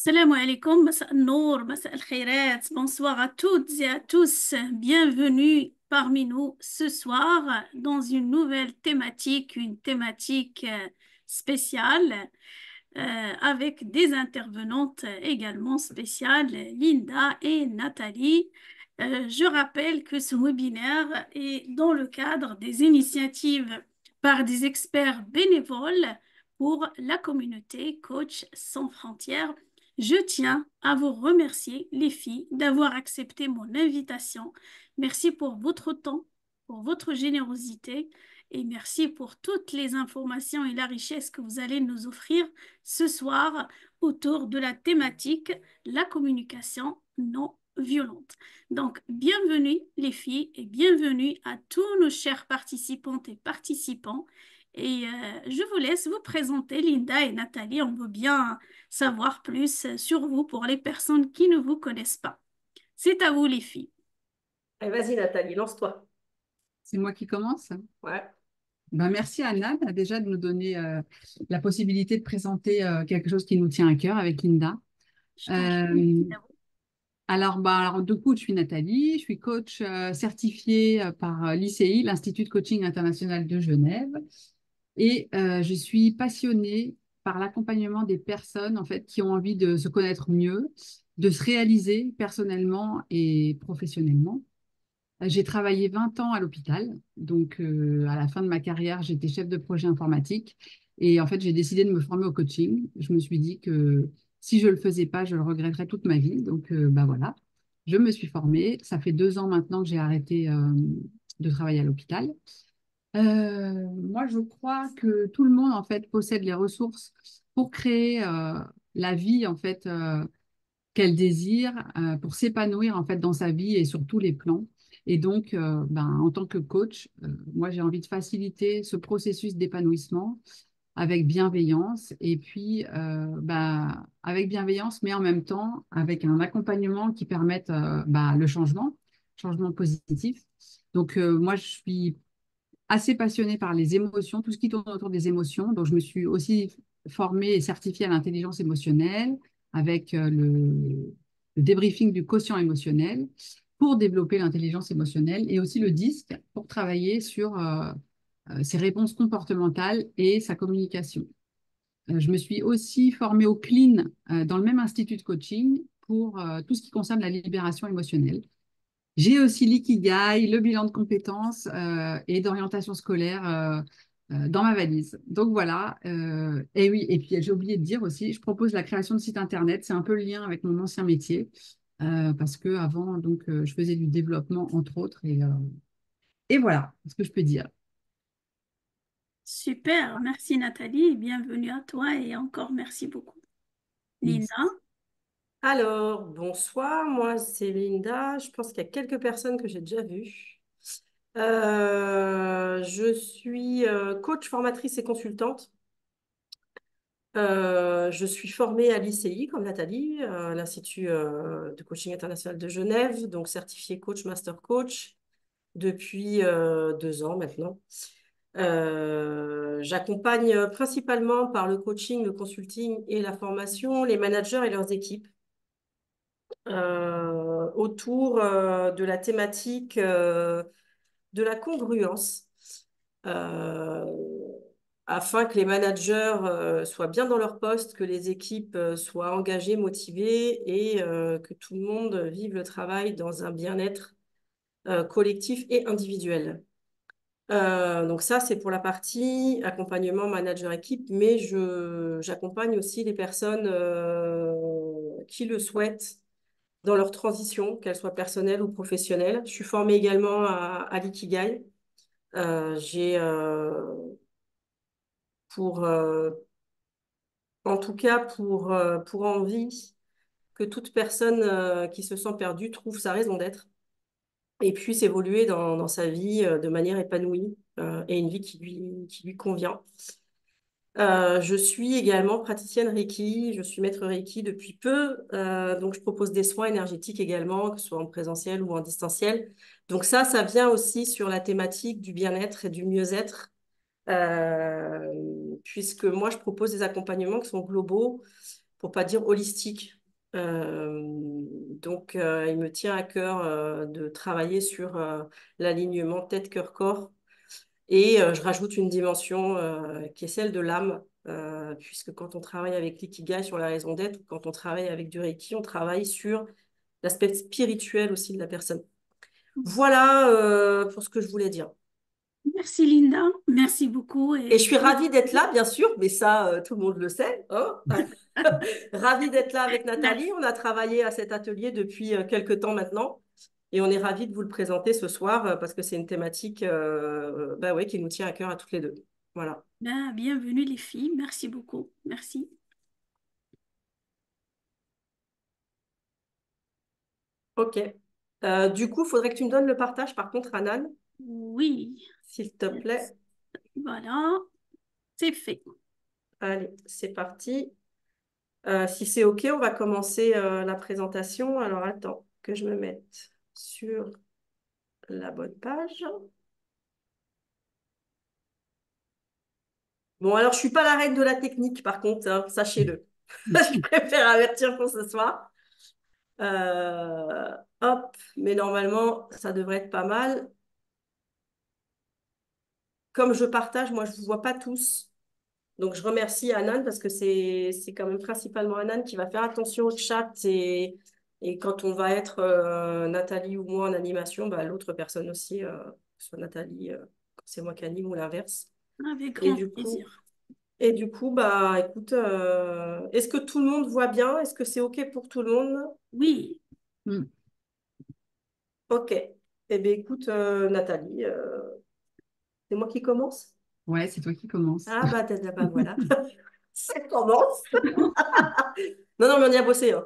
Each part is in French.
Salam alaikum, masa al-nour, masa al-khairat, bonsoir à toutes et à tous. Bienvenue parmi nous ce soir dans une nouvelle thématique, une thématique spéciale avec des intervenantes également spéciales, Linda et Nathalie. Je rappelle que ce webinaire est dans le cadre des initiatives par des experts bénévoles pour la communauté Coach sans frontières. Je tiens à vous remercier, les filles, d'avoir accepté mon invitation. Merci pour votre temps, pour votre générosité et merci pour toutes les informations et la richesse que vous allez nous offrir ce soir autour de la thématique la communication non violente. Donc, bienvenue les filles et bienvenue à tous nos chers participantes et participants. Et je vous laisse vous présenter, Linda et Nathalie. On veut bien savoir plus sur vous pour les personnes qui ne vous connaissent pas. C'est à vous, les filles. Allez, vas-y, Nathalie, lance-toi. C'est moi qui commence. Ouais. Ben, merci Anna déjà de nous donner la possibilité de présenter quelque chose qui nous tient à cœur avec Linda. Je t'en prie. Euh, alors, du coup, je suis Nathalie, je suis coach certifiée par l'ICI, l'Institut de Coaching International de Genève, et je suis passionnée par l'accompagnement des personnes en fait qui ont envie de se connaître mieux, de se réaliser personnellement et professionnellement. J'ai travaillé 20 ans à l'hôpital. Donc, à la fin de ma carrière, j'étais chef de projet informatique. Et en fait, j'ai décidé de me former au coaching. Je me suis dit que si je ne le faisais pas, je le regretterais toute ma vie. Donc, bah voilà, je me suis formée. Ça fait 2 ans maintenant que j'ai arrêté de travailler à l'hôpital. Moi, je crois que tout le monde, en fait, possède les ressources pour créer la vie, en fait, qu'elle désire pour s'épanouir en fait dans sa vie et sur tous les plans. Et donc, en tant que coach, moi, j'ai envie de faciliter ce processus d'épanouissement avec bienveillance et puis avec bienveillance, mais en même temps avec un accompagnement qui permette le changement positif. Donc, moi, je suis assez passionnée par les émotions, tout ce qui tourne autour des émotions. Donc, je me suis aussi formée et certifiée à l'intelligence émotionnelle avec le débriefing du quotient émotionnel pour développer l'intelligence émotionnelle et aussi le DISC pour travailler sur ses réponses comportementales et sa communication. Je me suis aussi formée au CLEAN dans le même institut de coaching pour tout ce qui concerne la libération émotionnelle. J'ai aussi l'ikigai, le bilan de compétences et d'orientation scolaire dans ma valise. Donc voilà. Et oui, et puis j'ai oublié de dire aussi, je propose la création de sites internet. C'est un peu le lien avec mon ancien métier parce que avant, donc, je faisais du développement entre autres. Et voilà ce que je peux dire. Super, merci Nathalie et bienvenue à toi et encore merci beaucoup. Linda, Merci. Alors, bonsoir, moi c'est Linda. Je pense qu'il y a quelques personnes que j'ai déjà vues. Je suis coach, formatrice et consultante. Je suis formée à l'ICI, comme Nathalie, l'Institut de coaching international de Genève, donc certifiée coach, master coach depuis 2 ans maintenant. J'accompagne principalement par le coaching, le consulting et la formation les managers et leurs équipes autour de la thématique de la congruence euh, afin que les managers soient bien dans leur poste, que les équipes soient engagées, motivées et que tout le monde vive le travail dans un bien-être collectif et individuel. Donc ça, c'est pour la partie accompagnement manager-équipe, mais j'accompagne aussi les personnes qui le souhaitent dans leur transition, qu'elle soit personnelle ou professionnelle. Je suis formée également à l'ikigai. J'ai pour, en tout cas, pour envie que toute personne qui se sent perdue trouve sa raison d'être et puisse évoluer dans sa vie de manière épanouie et une vie qui lui convient. Je suis également praticienne Reiki, je suis maître Reiki depuis peu, donc je propose des soins énergétiques également, que ce soit en présentiel ou en distanciel. Donc ça vient aussi sur la thématique du bien-être et du mieux-être, puisque moi je propose des accompagnements qui sont globaux pour pas dire holistique. Donc, il me tient à cœur de travailler sur l'alignement tête, cœur, corps. Et je rajoute une dimension qui est celle de l'âme, puisque quand on travaille avec l'ikigai sur la raison d'être, ou quand on travaille avec du Reiki, on travaille sur l'aspect spirituel aussi de la personne. Voilà pour ce que je voulais dire. Merci Linda, merci beaucoup Et et je suis ravie d'être là, bien sûr, mais ça, tout le monde le sait, hein. Ravie d'être là avec Nathalie. On a travaillé à cet atelier depuis quelques temps maintenant. Et on est ravis de vous le présenter ce soir parce que c'est une thématique bah ouais, qui nous tient à cœur à toutes les deux. Voilà. ben, bienvenue les filles, merci beaucoup, merci. OK. Du coup, il faudrait que tu me donnes le partage, par contre, Anan, Oui, s'il te plaît. voilà, c'est fait. Allez, c'est parti. Si c'est OK, on va commencer la présentation. Alors, attends que je me mette sur la bonne page. Bon, alors, je suis pas la reine de la technique, par contre, hein, sachez-le. Je préfère avertir pour ce soir. Hop, mais normalement, ça devrait être pas mal. Comme je partage, moi, je ne vous vois pas tous. Donc, je remercie Anan parce que c'est quand même principalement Anan qui va faire attention au chat. Et quand on va être Nathalie ou moi en animation, bah, l'autre personne aussi, que ce soit Nathalie, quand c'est moi qui anime ou l'inverse. Avec Et grand du coup, plaisir. bah, écoute, est-ce que tout le monde voit bien? Est-ce que c'est OK pour tout le monde? Oui, Mm. OK. Eh bien, écoute, Nathalie, c'est moi qui commence? Ouais, c'est toi qui commences. Ah, bah voilà. Ça commence. Non, non, mais on y a bossé, hein.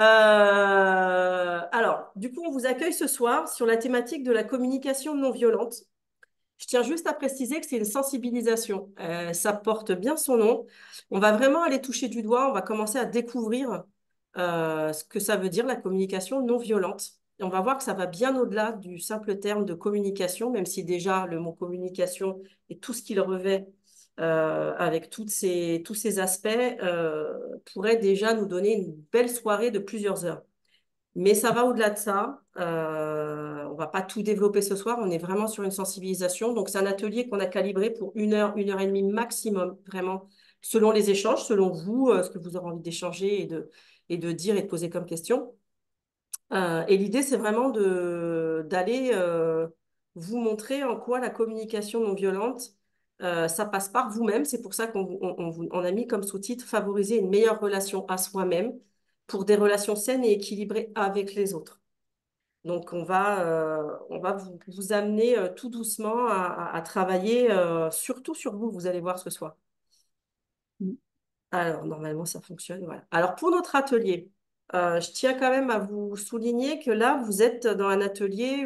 Alors, du coup, on vous accueille ce soir sur la thématique de la communication non violente. Je tiens juste à préciser que c'est une sensibilisation. Ça porte bien son nom. On va vraiment aller toucher du doigt, on va commencer à découvrir ce que ça veut dire la communication non violente. Et on va voir que ça va bien au-delà du simple terme de communication, même si déjà le mot communication et tout ce qu'il revêt avec tous ces aspects pourrait déjà nous donner une belle soirée de plusieurs heures. Mais ça va au-delà de ça. On va pas tout développer ce soir. On est vraiment sur une sensibilisation. Donc, c'est un atelier qu'on a calibré pour une heure et demie maximum, vraiment, selon les échanges, selon vous, ce que vous aurez envie d'échanger et de dire et de poser comme question. Et l'idée, c'est vraiment d'aller vous montrer en quoi la communication non violente, ça passe par vous-même. C'est pour ça on a mis comme sous-titre favoriser une meilleure relation à soi-même pour des relations saines et équilibrées avec les autres. Donc, on va vous amener tout doucement à travailler surtout sur vous, vous allez voir ce soir. Mm. Alors, normalement, ça fonctionne. Voilà. Alors, pour notre atelier, je tiens quand même à vous souligner que là, vous êtes dans un atelier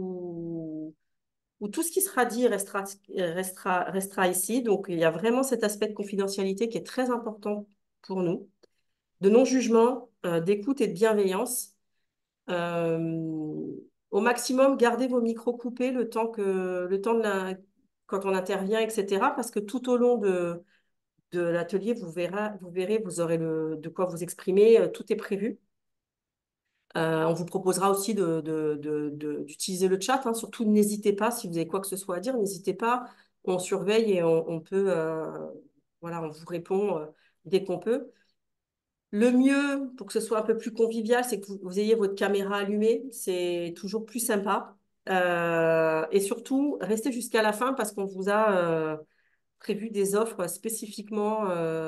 où tout ce qui sera dit restera ici. Donc, il y a vraiment cet aspect de confidentialité qui est très important pour nous, de non-jugement, d'écoute et de bienveillance. Euh, Au maximum, gardez vos micros coupés le temps de quand on intervient, etc. Parce que tout au long de l'atelier, vous verrez, vous aurez de quoi vous exprimer. Tout est prévu. On vous proposera aussi d'utiliser le chat, hein. Surtout, n'hésitez pas, si vous avez quoi que ce soit à dire, n'hésitez pas. On surveille et on peut, voilà, on vous répond dès qu'on peut. Le mieux, pour que ce soit un peu plus convivial, c'est que vous ayez votre caméra allumée. C'est toujours plus sympa. Et surtout, restez jusqu'à la fin parce qu'on vous a prévu des offres spécifiquement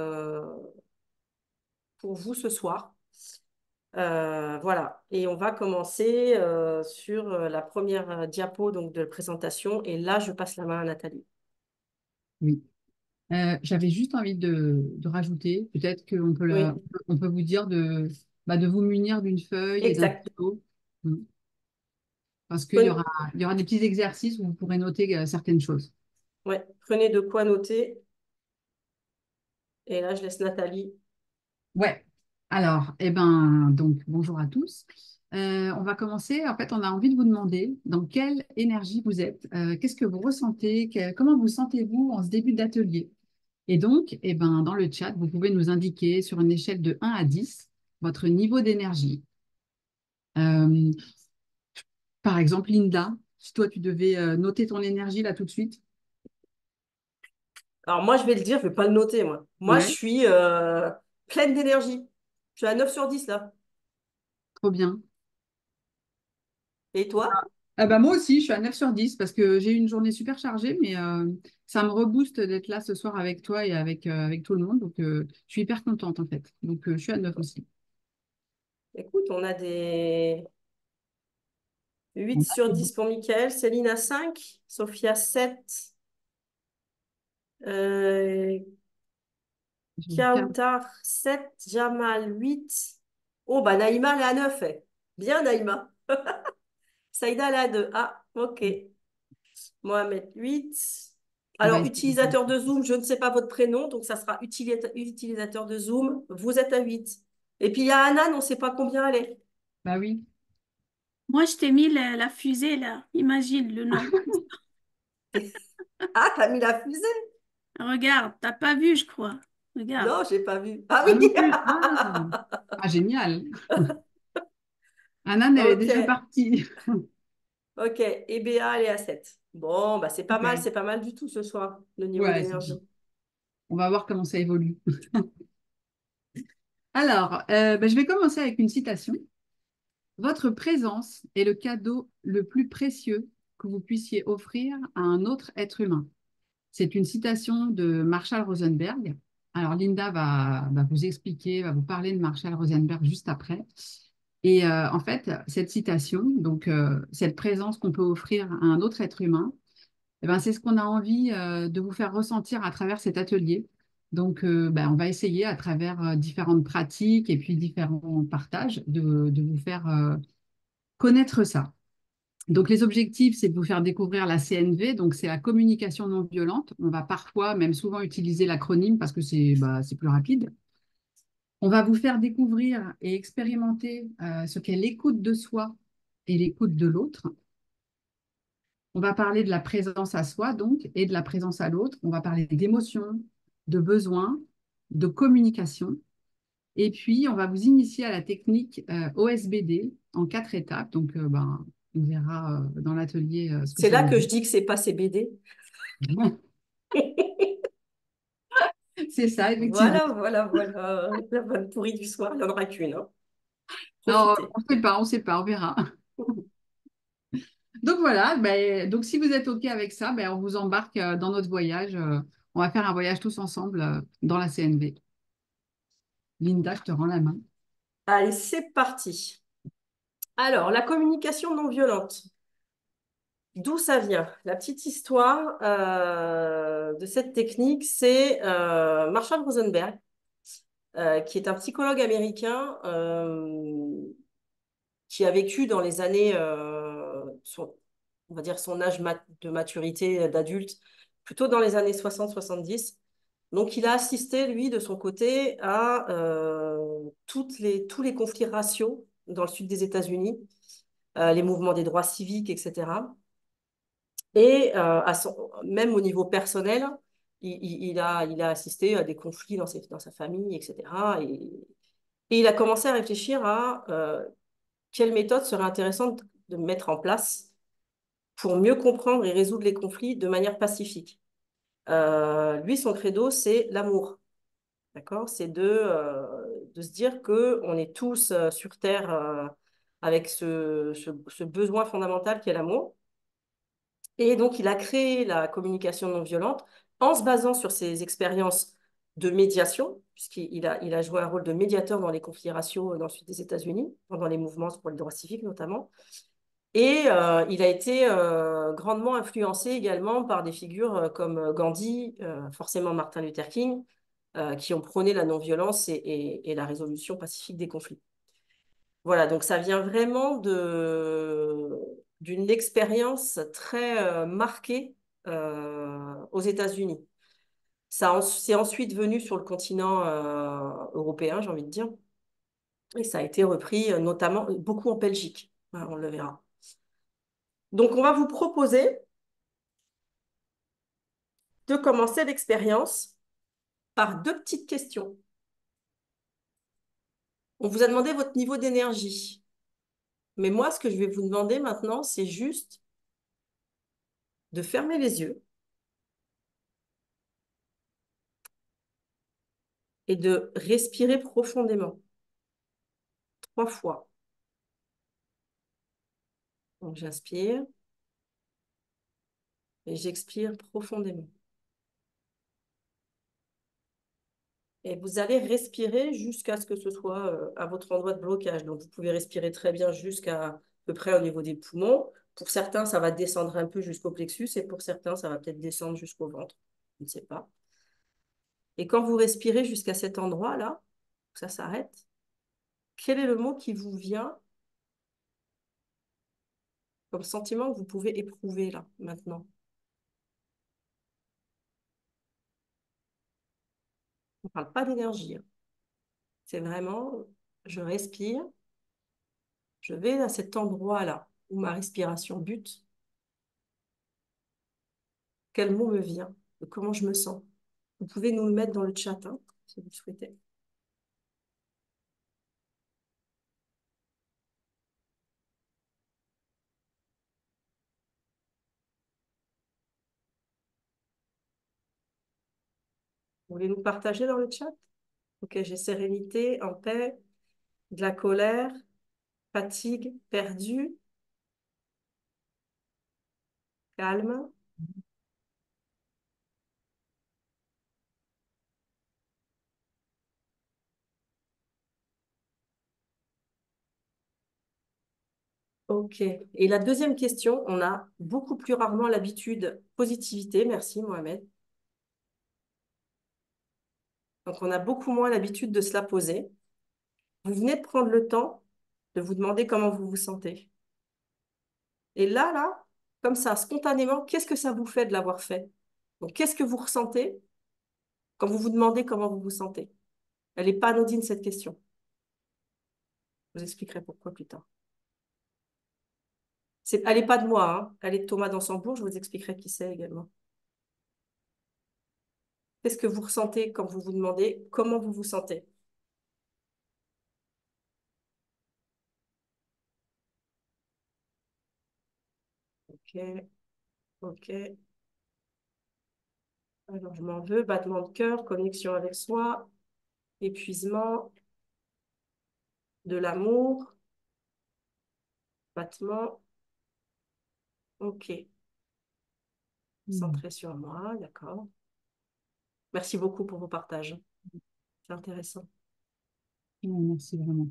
pour vous ce soir. Voilà. Et on va commencer sur la première diapo donc, de présentation. Et là, je passe la main à Nathalie. Oui. J'avais juste envie de rajouter, peut-être qu'on peut, Oui, on peut vous dire de vous munir d'une feuille et d'un exact. stylo. Mm. Parce Prenez, il y aura des petits exercices où vous pourrez noter certaines choses. ouais, prenez de quoi noter. Et là, je laisse Nathalie. Ouais. Alors, eh ben, donc, bonjour à tous. On va commencer. En fait, on a envie de vous demander dans quelle énergie vous êtes, qu'est-ce que vous ressentez, comment vous sentez-vous en ce début d'atelier? Et donc, eh ben, dans le chat, vous pouvez nous indiquer sur une échelle de 1 à 10 votre niveau d'énergie. Euh, Par exemple, Linda, si toi, tu devais noter ton énergie là tout de suite. Alors moi, je vais le dire, je vais pas le noter, moi. Moi, je Ouais, suis pleine d'énergie. Je suis à 9 sur 10 là. trop bien. Et toi? Ah bah moi aussi, je suis à 9 sur 10 parce que j'ai eu une journée super chargée, mais ça me rebooste d'être là ce soir avec toi et avec tout le monde. Donc, je suis hyper contente en fait. Donc, je suis à 9 aussi. Écoute, on a des 8 On sur a- 10 pour Mickaël, Céline à 5, Sophia 7, euh, j'ai le cas. Kautar 7, Jamal 8. Oh, bah Naïma, elle est à 9. Bien, Naïma. Saïda, elle est à 2. Ah, ok. Mohamed 8. On va Alors, essayer. utilisateur de Zoom, je ne sais pas votre prénom, donc ça sera utilisateur de Zoom. Vous êtes à 8. Et puis, il y a Anan, on ne sait pas combien elle est. Bah oui. Moi, je t'ai mis la fusée là. Imagine le nom. Ah, t'as mis la fusée? Regarde, t'as pas vu, je crois. Regarde. Non, j'ai pas vu. Ah Ah oui! non plus. Ah, ah, génial. Anan, elle est Ok, déjà partie. ok. Et Béa, elle est à 7. Bon, bah Super. c'est pas mal du tout ce soir, le niveau Ouais, c'est bien. d'énergie. On va voir comment ça évolue. Alors, bah, je vais commencer avec une citation. Votre présence est le cadeau le plus précieux que vous puissiez offrir à un autre être humain. C'est une citation de Marshall Rosenberg. Alors, Linda va vous expliquer, va vous parler de Marshall Rosenberg juste après. Et en fait, cette citation, donc cette présence qu'on peut offrir à un autre être humain, eh ben, c'est ce qu'on a envie de vous faire ressentir à travers cet atelier. Donc, ben, on va essayer à travers différentes pratiques et puis différents partages de vous faire connaître ça. Donc, les objectifs, c'est de vous faire découvrir la CNV, donc c'est la communication non violente. On va parfois, même souvent, utiliser l'acronyme parce que c'est plus rapide. On va vous faire découvrir et expérimenter ce qu'est l'écoute de soi et l'écoute de l'autre. On va parler de la présence à soi, donc, et de la présence à l'autre. On va parler d'émotions, de besoins, de communication. Et puis, on va vous initier à la technique OSBD en 4 étapes. Donc, ben, on verra dans l'atelier ce que C'est ça là veut que dire. je dis que c'est pas CBD. C'est ça, effectivement. Voilà. La bonne pourrie du soir, il n'y en aura qu'une, hein. Non, Profitez. on sait pas, on verra. Donc voilà, ben, donc si vous êtes OK avec ça, ben, on vous embarque dans notre voyage. On va faire un voyage tous ensemble dans la CNV. Linda, je te rends la main. Allez, c'est parti. Alors, la communication non violente. D'où ça vient? La petite histoire de cette technique, c'est Marshall Rosenberg, qui est un psychologue américain qui a vécu dans les années, on va dire son âge de maturité d'adulte, plutôt dans les années 60-70. Donc, il a assisté, lui, de son côté, à tous les conflits raciaux dans le sud des États-Unis, les mouvements des droits civiques, etc. Et même au niveau personnel, il a assisté à des conflits dans sa famille, etc. Et il a commencé à réfléchir à quelle méthode serait intéressante de mettre en place pour mieux comprendre et résoudre les conflits de manière pacifique. Lui, son credo, c'est l'amour. D'accord? C'est de se dire qu'on est tous sur Terre avec ce besoin fondamental qui est l'amour. Et donc, il a créé la communication non violente en se basant sur ses expériences de médiation, puisqu'il a joué un rôle de médiateur dans les conflits raciaux dans le sud des États-Unis, pendant les mouvements pour les droits civiques notamment. Et il a été grandement influencé également par des figures comme Gandhi, forcément Martin Luther King, qui ont prôné la non-violence et la résolution pacifique des conflits. Voilà, donc ça vient vraiment d'une expérience très marquée aux États-Unis. C'est ensuite venu sur le continent européen, j'ai envie de dire, et ça a été repris notamment beaucoup en Belgique. Voilà, on le verra. Donc, on va vous proposer de commencer l'expérience par deux petites questions. On vous a demandé votre niveau d'énergie. Mais moi, ce que je vais vous demander maintenant, c'est juste de fermer les yeux et de respirer profondément. 3 fois. Donc, j'inspire et j'expire profondément. Et vous allez respirer jusqu'à ce que ce soit à votre endroit de blocage. Donc, vous pouvez respirer très bien jusqu'à peu près au niveau des poumons. Pour certains, ça va descendre un peu jusqu'au plexus et pour certains, ça va peut-être descendre jusqu'au ventre. Je ne sais pas. Et quand vous respirez jusqu'à cet endroit-là, ça s'arrête, quel est le mot qui vous vient comme sentiment que vous pouvez éprouver là, maintenant? On ne parle pas d'énergie, hein. C'est vraiment, je respire, je vais à cet endroit-là où ma respiration bute. Quel mot me vient? Comment je me sens? Vous pouvez nous le mettre dans le chat, hein, si vous le souhaitez. Vous voulez nous partager dans le chat? Ok, j'ai sérénité, en paix, de la colère, fatigue, perdu, calme. Ok. Et la deuxième question, on a beaucoup plus rarement l'habitude positivité. Merci Mohamed. Donc on a beaucoup moins l'habitude de se la poser. Vous venez de prendre le temps de vous demander comment vous vous sentez. Et là, comme ça, spontanément, qu'est-ce que ça vous fait de l'avoir fait? Donc qu'est-ce que vous ressentez quand vous vous demandez comment vous vous sentez? Elle n'est pas anodine cette question. Je vous expliquerai pourquoi plus tard. Elle n'est pas de moi, hein. Elle est de Thomas Dansembourg. Je vous expliquerai qui c'est également. Qu'est-ce que vous ressentez quand vous vous demandez comment vous vous sentez? Ok, ok. Alors, je m'en veux. Battement de cœur, connexion avec soi, épuisement, de l'amour, battement. Ok. Centré sur moi, d'accord. Merci beaucoup pour vos partages. C'est intéressant. Merci vraiment.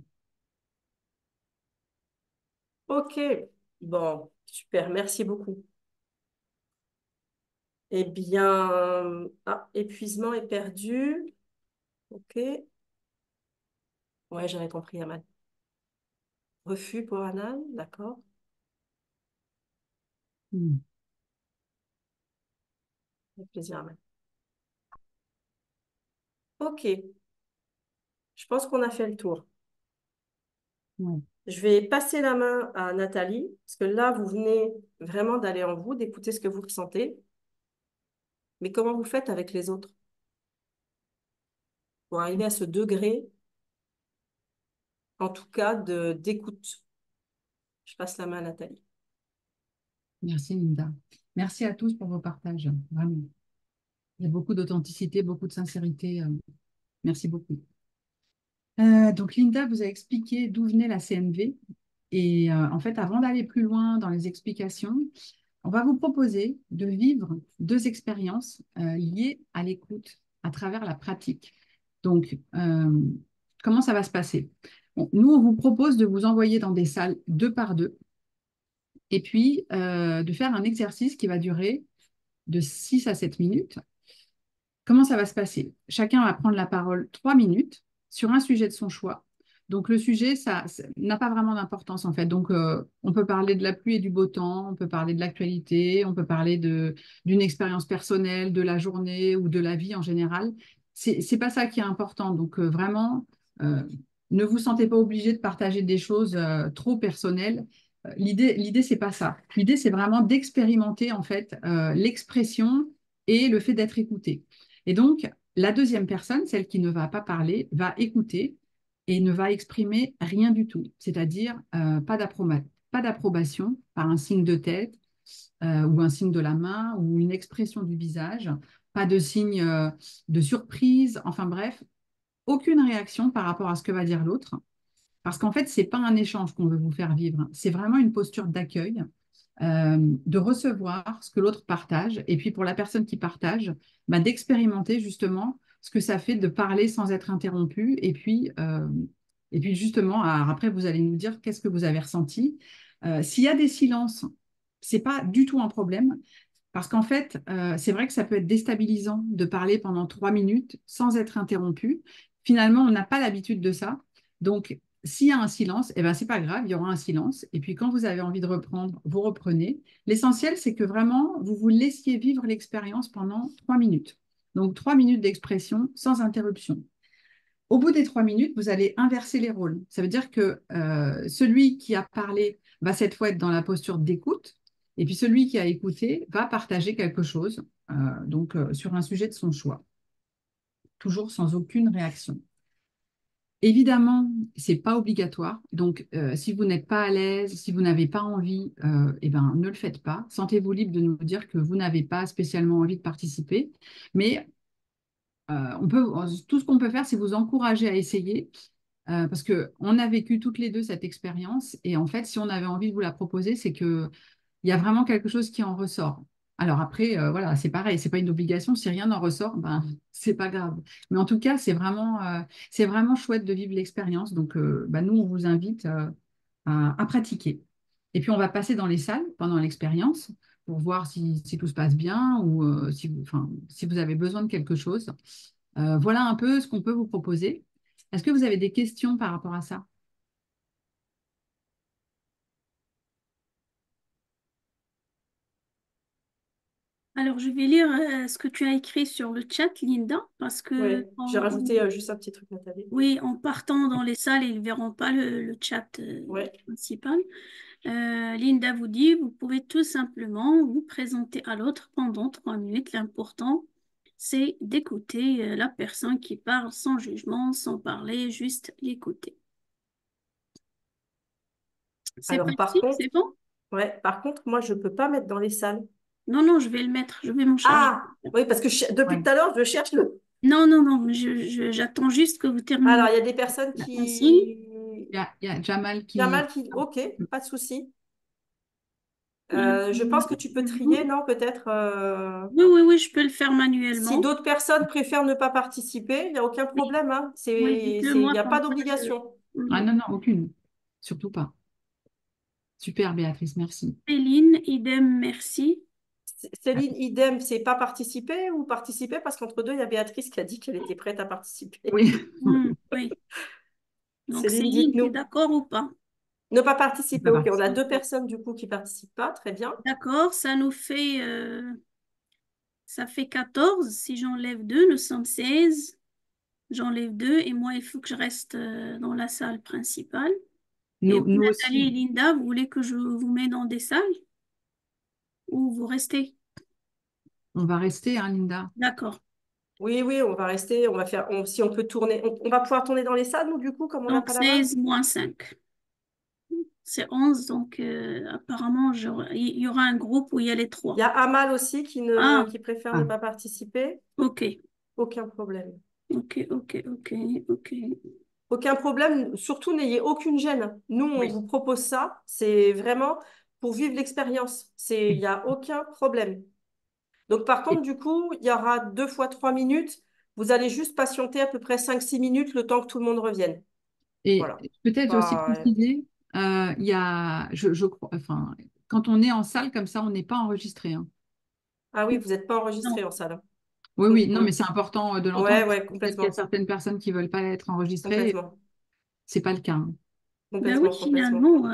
Ok. Bon, super. Merci beaucoup. Eh bien, épuisement et perdu. Ok. Ouais, j'avais compris, Amal. Refus pour Anan, d'accord. Avec plaisir, Amal. Ok. Je pense qu'on a fait le tour. Ouais. Je vais passer la main à Nathalie, parce que là, vous venez vraiment d'aller en vous, d'écouter ce que vous ressentez. Mais comment vous faites avec les autres pour arriver à ce degré, en tout cas, d'écoute? Je passe la main à Nathalie. Merci Linda. Merci à tous pour vos partages, vraiment. Il y a beaucoup d'authenticité, beaucoup de sincérité. Merci beaucoup. Donc Linda vous a expliqué d'où venait la CNV. Et en fait, avant d'aller plus loin dans les explications, on va vous proposer de vivre deux expériences liées à l'écoute à travers la pratique. Donc, comment ça va se passer? Bon, nous, on vous propose de vous envoyer dans des salles 2 par 2 et puis de faire un exercice qui va durer de 6 à 7 minutes. Comment ça va se passer? Chacun va prendre la parole 3 minutes sur un sujet de son choix. Donc le sujet, ça n'a pas vraiment d'importance en fait. Donc on peut parler de la pluie et du beau temps, on peut parler de l'actualité, on peut parler d'une expérience personnelle, de la journée ou de la vie en général. C'est pas ça qui est important. Donc vraiment, euh, ne vous sentez pas obligé de partager des choses trop personnelles. L'idée, c'est pas ça. L'idée, c'est vraiment d'expérimenter en fait l'expression et le fait d'être écouté. Et donc, la deuxième personne, celle qui ne va pas parler, va écouter et ne va exprimer rien du tout, c'est-à-dire pas d'approbation par un signe de tête ou un signe de la main ou une expression du visage, pas de signe de surprise, enfin bref, aucune réaction par rapport à ce que va dire l'autre. Parce qu'en fait, ce n'est pas un échange qu'on veut vous faire vivre, c'est vraiment une posture d'accueil, de recevoir ce que l'autre partage, et puis pour la personne qui partage, bah, d'expérimenter justement ce que ça fait de parler sans être interrompu, et puis justement, après, vous allez nous dire qu'est-ce que vous avez ressenti. S'il y a des silences, c'est pas du tout un problème, parce qu'en fait, c'est vrai que ça peut être déstabilisant de parler pendant 3 minutes sans être interrompu. Finalement, on n'a pas l'habitude de ça. Donc, s'il y a un silence, eh ben, c'est pas grave, il y aura un silence. Et puis, quand vous avez envie de reprendre, vous reprenez. L'essentiel, c'est que vraiment, vous vous laissiez vivre l'expérience pendant 3 minutes. Donc, 3 minutes d'expression sans interruption. Au bout des 3 minutes, vous allez inverser les rôles. Ça veut dire que celui qui a parlé va cette fois être dans la posture d'écoute, et puis celui qui a écouté va partager quelque chose, sur un sujet de son choix, toujours sans aucune réaction. Évidemment, c'est pas obligatoire. Donc, si vous n'êtes pas à l'aise, si vous n'avez pas envie, eh ben, ne le faites pas. Sentez-vous libre de nous dire que vous n'avez pas spécialement envie de participer. Mais tout ce qu'on peut faire, c'est vous encourager à essayer, parce qu'on a vécu toutes les deux cette expérience. Et en fait, si on avait envie de vous la proposer, c'est qu'il y a vraiment quelque chose qui en ressort. Alors après, voilà, c'est pareil, c'est pas une obligation. Si rien n'en ressort, ben, c'est pas grave. Mais en tout cas, c'est vraiment chouette de vivre l'expérience. Donc, ben, nous, on vous invite à pratiquer. Et puis, on va passer dans les salles pendant l'expérience pour voir si tout se passe bien ou si vous avez besoin de quelque chose. Voilà un peu ce qu'on peut vous proposer. Est-ce que vous avez des questions par rapport à ça? Alors, je vais lire ce que tu as écrit sur le chat, Linda, parce que Oui, j'ai rajouté juste un petit truc, Nathalie. oui, en partant dans les salles, ils ne verront pas le chat Ouais. principal. Linda vous dit, vous pouvez tout simplement vous présenter à l'autre pendant 3 minutes. L'important, c'est d'écouter la personne qui parle sans jugement, sans parler, juste l'écouter. C'est Alors, parti, c'est bon? par contre, moi, je ne peux pas mettre dans les salles. Non, non, je vais le mettre, je vais m'en charger. Ah, oui, parce que depuis Ouais. tout à l'heure, je cherche le. Non, non, non, j'attends juste que vous Alors, terminiez il y a des personnes la consigne. qui. Il y a Jamal Jamal qui... qui. Ok, pas de souci. Euh, Je pense que tu peux trier, non, peut-être. Oui, oui, oui, je peux le faire Si manuellement. d'autres personnes préfèrent ne pas participer, il n'y a aucun Oui, problème, hein. oui, Il dites-le-moi n'y a pas comme ça. d'obligation. Ah Mhm. non, non, aucune. Surtout pas. Super, Béatrice, merci. Céline, idem, merci. Céline, idem, c'est pas participer ou participer? Parce qu'entre deux, il y a Béatrice qui a dit qu'elle était prête à participer. Oui, Oui. Donc, Céline, Céline, tu es dites-nous. d'accord ou pas? Ne pas participer, pas ok. On a partie. deux personnes du coup qui participent pas, très bien. D'accord, ça fait 14. Si j'enlève 2, nous sommes 16. J'enlève 2 et moi, il faut que je reste dans la salle principale. Et vous, Nous Nathalie et aussi. Linda, vous voulez que je vous mette dans des salles ou vous restez? On va rester, hein, Linda. D'accord. Oui, oui, on va rester, on va faire, si on peut tourner, on va pouvoir tourner dans les salles, nous, du coup, comme on n'a Donc, pas la main. 16 moins 5. C'est 11. Donc, apparemment, il y aura un groupe où il y a les Il y trois. a Amal aussi Ah, qui préfère ne Ah, pas participer. ok. Aucun problème. Ok, ok, ok, ok. Aucun problème, surtout n'ayez aucune gêne. Nous, on oui. vous propose ça, c'est vraiment pour vivre l'expérience. Il n'y a aucun problème. Donc, par contre, Et, du coup, il y aura 2 fois 3 minutes. Vous allez juste patienter à peu près 5-6 minutes le temps que tout le monde revienne. et Voilà. peut-être aussi Pas- préciser, il y a, je crois, enfin, quand on est en salle comme ça, on n'est pas enregistré, hein. Ah oui, vous n'êtes pas enregistré Non. en salle. Oui, Mm, oui, non, mais mm. c'est important de Ouais, l'entendre parce que ouais, peut-être qu'il y a complètement. certaines personnes qui ne veulent pas être enregistrées. Complètement. C'est pas le cas, hein. Ben oui, Complètement, complètement. finalement,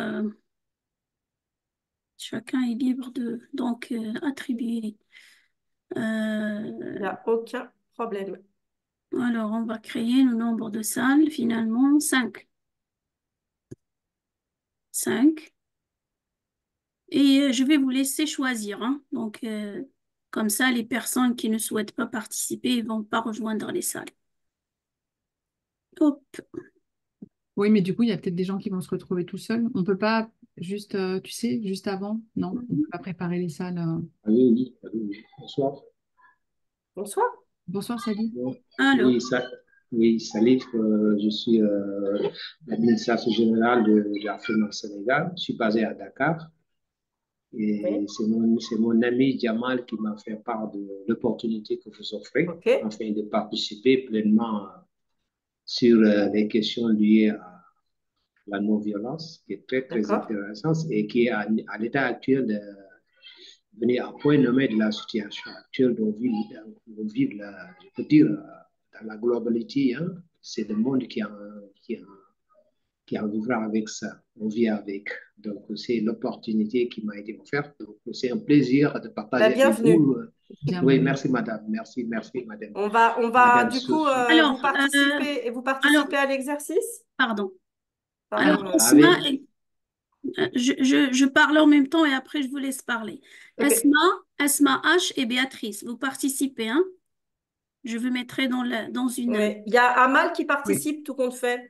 chacun est libre de donc attribuer. Il n'y Euh, a aucun problème. alors, on va créer le nombre de salles, finalement, 5. 5. Et je vais vous laisser choisir, hein. Donc, Comme ça, les personnes qui ne souhaitent pas participer ne vont pas rejoindre les salles. Hop. Oui, mais du coup, il y a peut-être des gens qui vont se retrouver tout seuls. On peut pas juste, tu sais, juste avant? Non, on peut pas préparer les salles. Allô, oui, allô, oui. Bonsoir. Bonsoir. Bonsoir, Sally. Bon, Alors, oui, oui, Salif, je suis l'administrateur général de la Finance Sénégal. Je suis basé à Dakar et Oui, c'est mon ami Jamal qui m'a fait part de l'opportunité que vous offrez ok, afin de participer pleinement sur les questions liées à la non-violence, qui est très, très d'accord. intéressante et qui est à l'état actuel de venir à point nommé de la situation actuelle dont vit je peux dire, dans la globalité, hein, c'est le monde qui en vivra avec ça. On vit avec. Donc, c'est l'opportunité qui m'a été offerte. Donc, c'est un plaisir de Bah, partager avec bienvenue. vous. Oui, Bienvenue. merci, madame. Merci, merci, madame. On va Madame du coup, Sophie. alors, vous alors, participez à l'exercice? pardon. Alors, Pardon. Asma, Avec, je parle en même temps et après je vous laisse parler. Ok. Asma H et Béatrice, vous participez, hein? Je vous mettrai dans une. Oui. Il y a Amal qui Oui, participe, tout compte fait.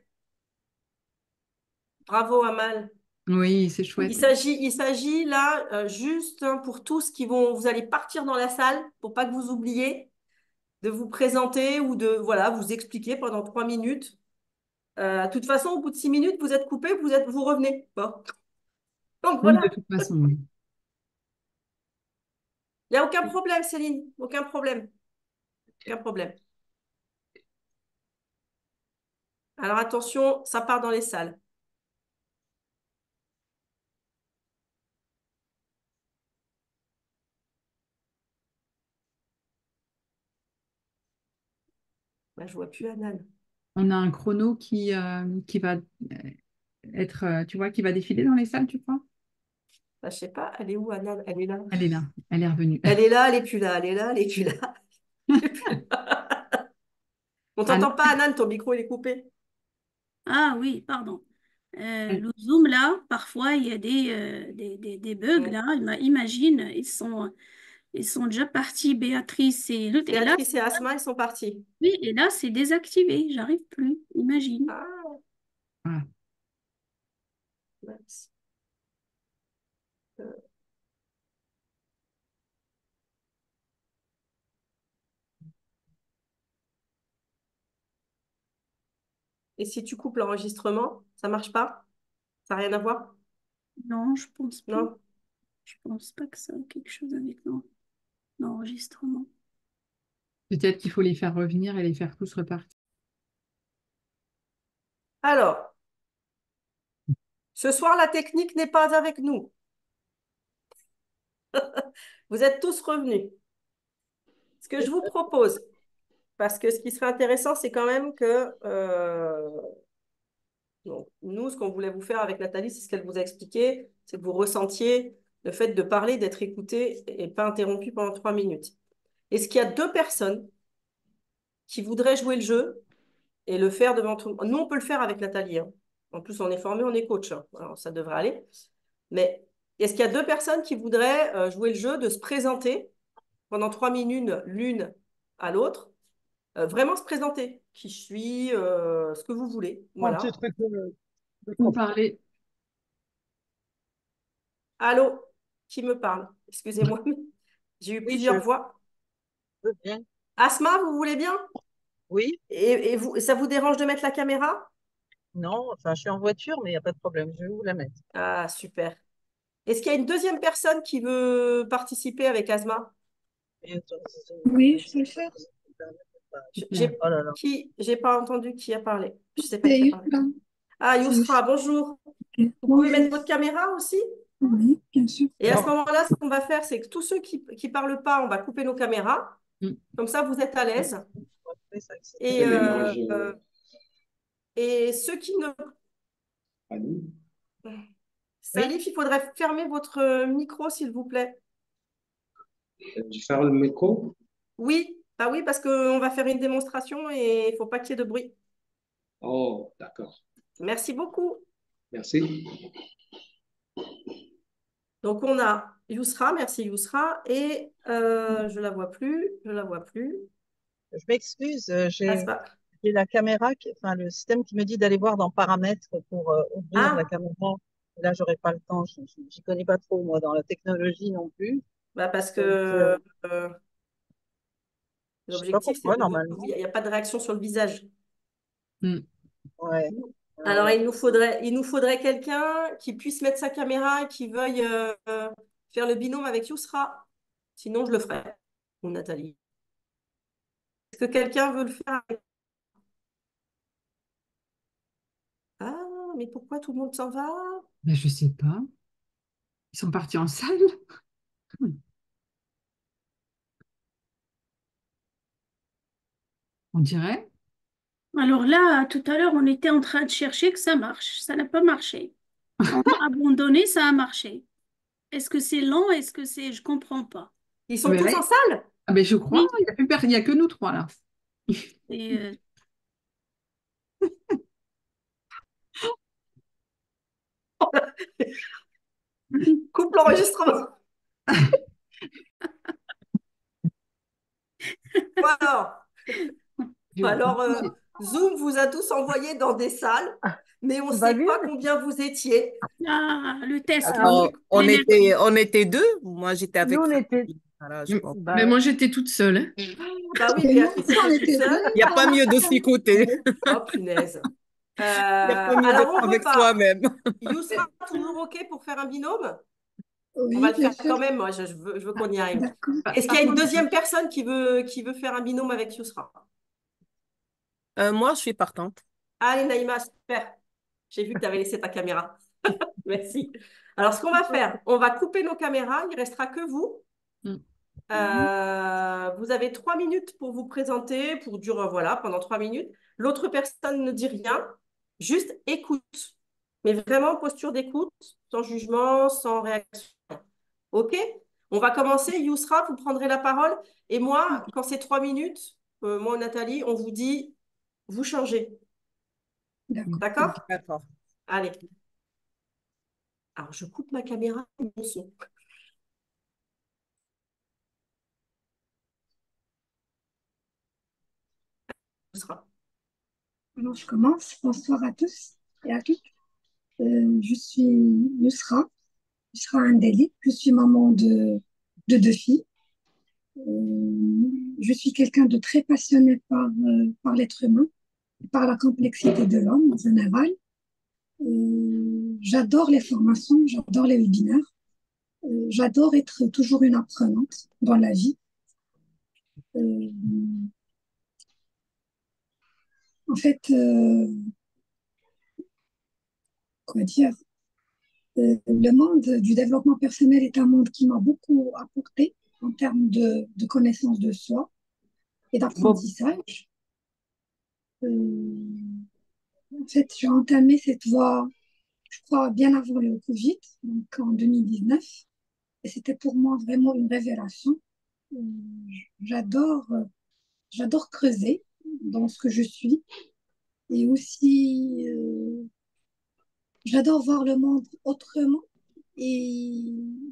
Bravo, Amal. oui, c'est Il chouette. s'agit, il s'agit là, juste hein, pour tous vous allez partir dans la salle, pour pas que vous oubliez, de vous présenter ou de, voilà, vous expliquer pendant 3 minutes. De toute façon, au bout de 6 minutes, vous êtes coupé, vous revenez. Bon. Donc Oui, de voilà. toute façon, oui. Il n'y a aucun problème, Céline. Aucun problème. Aucun problème. Alors attention, ça part dans les salles. Là, je vois plus Anan. On a un chrono qui va être, tu vois, qui va défiler dans les salles, tu crois? Là, je sais pas, elle est où Anan? Elle est là. Elle est là, elle est revenue. Elle est là, elle est plus là. Elle est là, elle est plus là. Elle est plus là. On Anna, t'entend pas, Anan, ton micro il est coupé. Ah oui, pardon. elle- Le Zoom, là, parfois, il y a des bugs, Ouais. là. Imagine, ils sont déjà partis, Béatrice et là, Béatrice et Asma, ils sont partis. oui, et là, c'est désactivé. J'arrive plus. Imagine. Ah, voilà. mince. Euh, Et si tu coupes l'enregistrement, ça marche pas? Ça n'a rien à voir? Non, je pense pas. Non? Je pense pas que ça a quelque chose avec l'enregistrement. Peut-être qu'il faut les faire revenir et les faire tous repartir. Alors, ce soir, la technique n'est pas avec nous. Vous êtes tous revenus. Ce que je vous propose, parce que ce qui serait intéressant, c'est quand même que donc, nous, ce qu'on voulait vous faire avec Nathalie, c'est ce qu'elle vous a expliqué, c'est que vous ressentiez le fait de parler, d'être écouté et pas interrompu pendant 3 minutes. Est-ce qu'il y a deux personnes qui voudraient jouer le jeu et le faire devant tout le monde? Nous, on peut le faire avec Nathalie, hein. En plus, on est formé, on est coach, hein. Alors, ça devrait aller. Mais est-ce qu'il y a deux personnes qui voudraient jouer le jeu de se présenter pendant 3 minutes l'une à l'autre, vraiment se présenter, qui je suis, ce que vous voulez. Un petit Voilà. truc de Vous coffre. parlez, Allô, qui me parle? Excusez-moi, j'ai eu Oui, je plusieurs voix. veux bien. Asma, vous voulez bien? Oui, Et vous, ça vous dérange de mettre la caméra? non, enfin, je suis en voiture, mais il n'y a pas de problème, je vais vous la mettre. Ah, super. Est-ce qu'il y a une deuxième personne qui veut participer avec Asma? Et attends, Oui, je peux le faire. super. Oh là là. J'ai pas entendu qui a parlé. Je sais pas C'est qui a parlé. Yousra. Ah, C'est Yousra, Yousra. bonjour. Ok. Vous pouvez mettre Bonjour. votre caméra aussi? Oui, bien sûr. Et à ce Non, moment-là, ce qu'on va faire, c'est que tous ceux qui parlent pas, on va couper nos caméras. Mm. Comme ça, vous êtes à l'aise. Et, le mélange ceux qui ne... à nous. oui, Salif, il faudrait fermer votre micro, s'il vous plaît. Je ferme le micro. Oui, bah oui, parce qu'on va faire une démonstration et il ne faut pas qu'il y ait de bruit. Oh, d'accord. Merci beaucoup. Merci. Donc, on a Yousra, merci Yousra. Et je la vois plus, je la vois plus. Je m'excuse, Ah, c'est pas... j'ai la caméra, enfin le système qui me dit d'aller voir dans paramètres pour ouvrir la Ah, caméra. Là, j'aurai pas le temps. J'y connais pas trop moi dans la technologie non plus. bah parce que Donc, euh, je sais pas l'objectif, c'est pourquoi de voir normalement. il n'y a pas de réaction sur le visage. Hmm. Ouais. Alors, Ouais. il nous faudrait quelqu'un qui puisse mettre sa caméra et qui veuille faire le binôme avec Yousra. Sinon, je le ferai. Ou Nathalie. Est-ce que quelqu'un veut le faire avec... Ah, mais pourquoi tout le monde s'en va? Ben, je sais pas. Ils sont partis en salle. On dirait. Alors là, tout à l'heure, on était en train de chercher que ça marche. Ça n'a pas marché. On a abandonné, ça a marché. Est-ce que c'est lent? Est-ce que c'est... Je comprends pas. Ils Ah sont ben tous là, en salle? ah ben je crois, Oui. il n'y a plus il y a que nous trois là. Et, Coupe l'enregistrement. Bon, Je vais alors couper. Zoom vous a tous envoyé dans des salles, mais on ne Tu vas sait bien? pas combien vous étiez. ah, le test, Alors, l'énergie. On était deux. Moi, j'étais nous, avec on était. Fanny. Voilà, je pense. Mais Bah, moi j'étais toute seule, hein. Bah oui, Et moi Béatrice aussi, on était toute était deux. seule. Il n'y a pas mieux de s'y côté. Oh, punaise. Il n'y a pas mieux Alors, d'être on avec repart. soi-même. You sera toujours OK pour faire un binôme? On va Oui, le bien faire sûr. quand même. Moi, je veux qu'on y arrive. D'accord. Est-ce qu'il y Par a une contre, deuxième personne qui veut faire un binôme avec Yousra? Moi, je suis partante. Allez, Naïma, super. J'ai vu que tu avais laissé ta caméra. Merci. Alors, ce qu'on va faire, on va couper nos caméras. Il ne restera que vous. hmm, Vous avez 3 minutes pour vous présenter, pour dire voilà, pendant 3 minutes. L'autre personne ne dit rien, juste écoute. Mais vraiment posture d'écoute, sans jugement, sans réaction. OK? On va commencer. Yousra, vous prendrez la parole. Et moi, quand c'est 3 minutes, moi, Nathalie, on vous dit, vous changez. D'accord. D'accord? D'accord. Allez. Alors, je coupe ma caméra et mon son. Yousra. Alors, je commence. Bonsoir à tous et à toutes. Je suis Yusra, Yusra Andeli. Je suis maman de deux filles. Je suis quelqu'un de très passionné par l'être humain, par la complexité de l'homme en général. J'adore les formations, j'adore les webinaires. J'adore être toujours une apprenante dans la vie. Euh, en fait, quoi dire, le monde du développement personnel est un monde qui m'a beaucoup apporté en termes de connaissance de soi et Bon, d'apprentissage. Euh, en fait, j'ai entamé cette voie, je crois, bien avant le Covid, donc en 2019, et c'était pour moi vraiment une révélation. Euh, J'adore, j'adore creuser dans ce que je suis et aussi j'adore voir le monde autrement et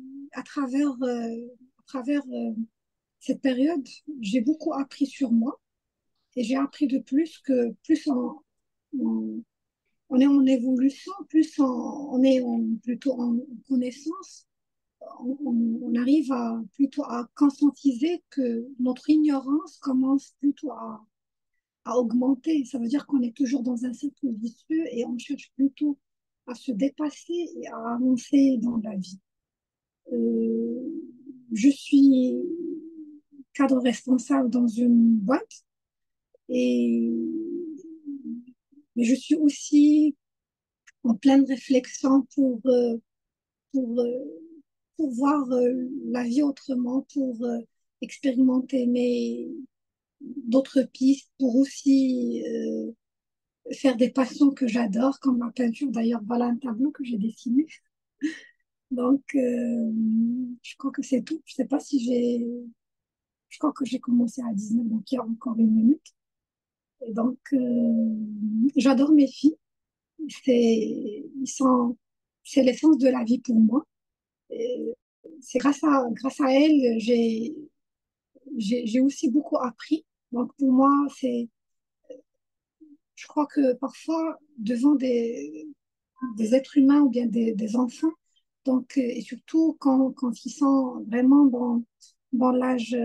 à travers cette période, j'ai beaucoup appris sur moi et j'ai appris de plus que plus en- on est en évolution, plus on est plutôt en connaissance, on arrive plutôt à conscientiser que notre ignorance commence plutôt à augmenter. Ça veut dire qu'on est toujours dans un cercle vicieux et on cherche plutôt à se dépasser et à avancer dans la vie. Euh, je suis cadre responsable dans une boîte et mais je suis aussi en pleine réflexion pour, euh, pour voir la vie autrement, pour expérimenter d'autres pistes, pour aussi faire des passions que j'adore, comme la peinture. D'ailleurs, voilà un tableau que j'ai dessiné. Donc, je crois que c'est tout. Je sais pas si je crois que j'ai commencé à 19, donc il y a encore une minute. Et donc, j'adore mes filles. Ils sont, c'est l'essence de la vie pour moi. Et c'est grâce à elle, j'ai aussi beaucoup appris. Donc pour moi, je crois que parfois, devant des êtres humains ou bien des enfants, donc, et surtout quand ils sont vraiment dans l'âge,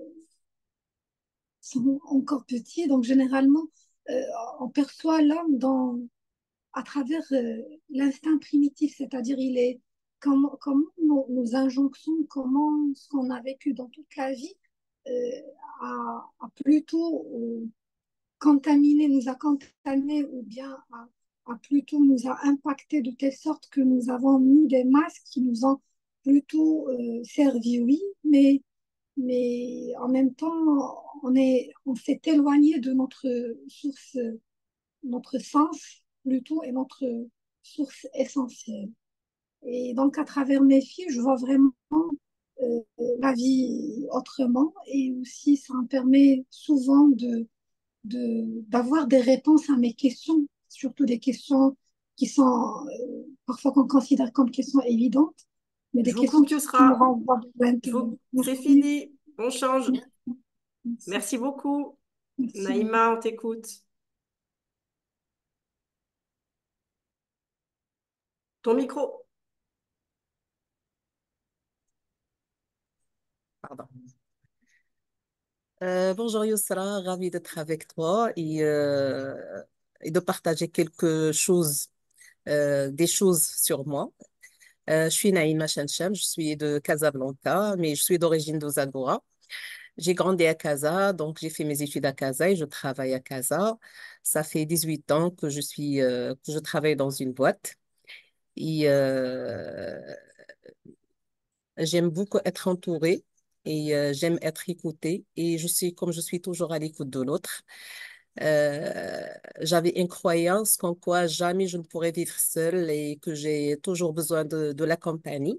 sont encore petits, donc généralement, euh, on perçoit l'homme à travers l'instinct primitif, c'est-à-dire comment nos injonctions, comment ce qu'on a vécu dans toute la vie euh, a plutôt nous a contaminé ou bien a plutôt nous a impacté de telle sorte que nous avons mis des masques qui nous ont plutôt servi, oui, mais en même temps, on s'est éloigné de notre source, notre sens plutôt et notre source essentielle. Et donc, à travers mes filles, je vois vraiment la vie autrement et aussi ça me permet souvent d'avoir des réponses à mes questions, surtout des questions qui sont parfois qu'on considère comme questions évidentes, mais des Je vous questions coupe, qui me Yousra. renvoient de l'intérieur. C'est Merci. fini. On change. Merci. Merci beaucoup. Merci. Naïma, on t'écoute. Ton micro. Pardon. Bonjour Yousra, ravie d'être avec toi et de partager quelque chose, des choses sur moi. Je suis Naïma Chenchem, je suis de Casablanca, mais je suis d'origine d'Ozagora. J'ai grandi à Casa, donc j'ai fait mes études à Casa et je travaille à Casa. Ça fait 18 ans que je travaille dans une boîte et j'aime beaucoup être entourée et j'aime être écoutée et comme je suis toujours à l'écoute de l'autre. Euh, J'avais une croyance qu'en quoi jamais je ne pourrais vivre seule et que j'ai toujours besoin de la compagnie.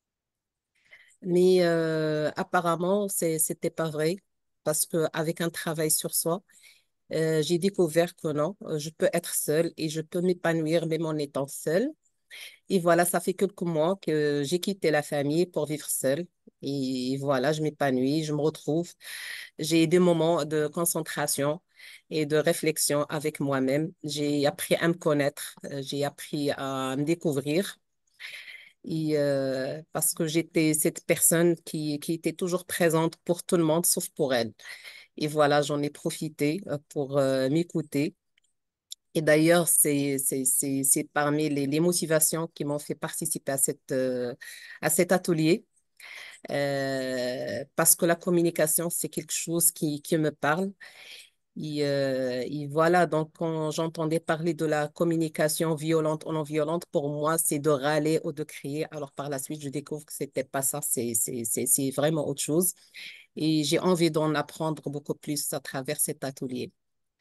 Mais apparemment, c'était pas vrai parce qu'avec un travail sur soi, j'ai découvert que non, je peux être seule et je peux m'épanouir même en étant seule. Et voilà, ça fait quelques mois que j'ai quitté la famille pour vivre seule. Et voilà, je m'épanouis, je me retrouve. J'ai des moments de concentration et de réflexion avec moi-même. J'ai appris à me connaître, j'ai appris à me découvrir. Et parce que j'étais cette personne qui était toujours présente pour tout le monde, sauf pour elle. Et voilà, j'en ai profité pour m'écouter. Et d'ailleurs, c'est parmi les motivations qui m'ont fait participer à cet atelier, parce que la communication, c'est quelque chose qui me parle. Et voilà, donc quand j'entendais parler de la communication violente ou non violente, pour moi, c'est de râler ou de crier. Alors par la suite, je découvre que c'était pas ça, c'est vraiment autre chose. Et j'ai envie d'en apprendre beaucoup plus à travers cet atelier.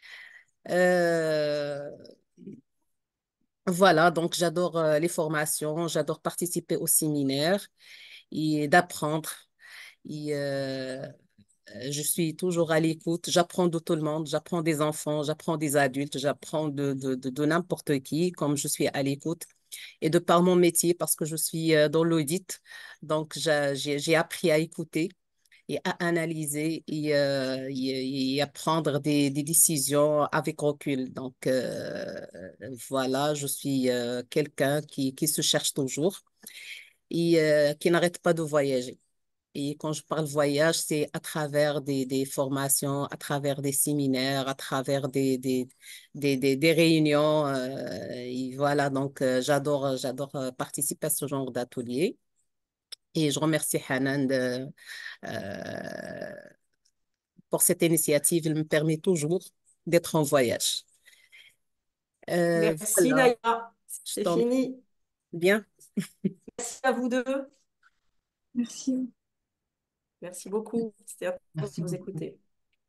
Euh, voilà, donc j'adore les formations, j'adore participer aux séminaires et d'apprendre. Et je suis toujours à l'écoute, j'apprends de tout le monde, j'apprends des enfants, j'apprends des adultes, j'apprends de n'importe qui, comme je suis à l'écoute. Et de par mon métier, parce que je suis dans l'audit, donc j'ai appris à écouter et à analyser et à prendre des décisions avec recul. Donc, voilà, je suis quelqu'un qui se cherche toujours et qui n'arrête pas de voyager. Et quand je parle voyage, c'est à travers des formations, à travers des séminaires, à travers des réunions. Et voilà, donc j'adore participer à ce genre d'atelier. Et je remercie Hanan euh, pour cette initiative. Il me permet toujours d'être en voyage. Merci, Voilà, Naïma. je C'est t'en prie. fini. Bien. Merci à vous deux. Merci. Merci beaucoup. C'était un plaisir Merci de vous beaucoup. écouter.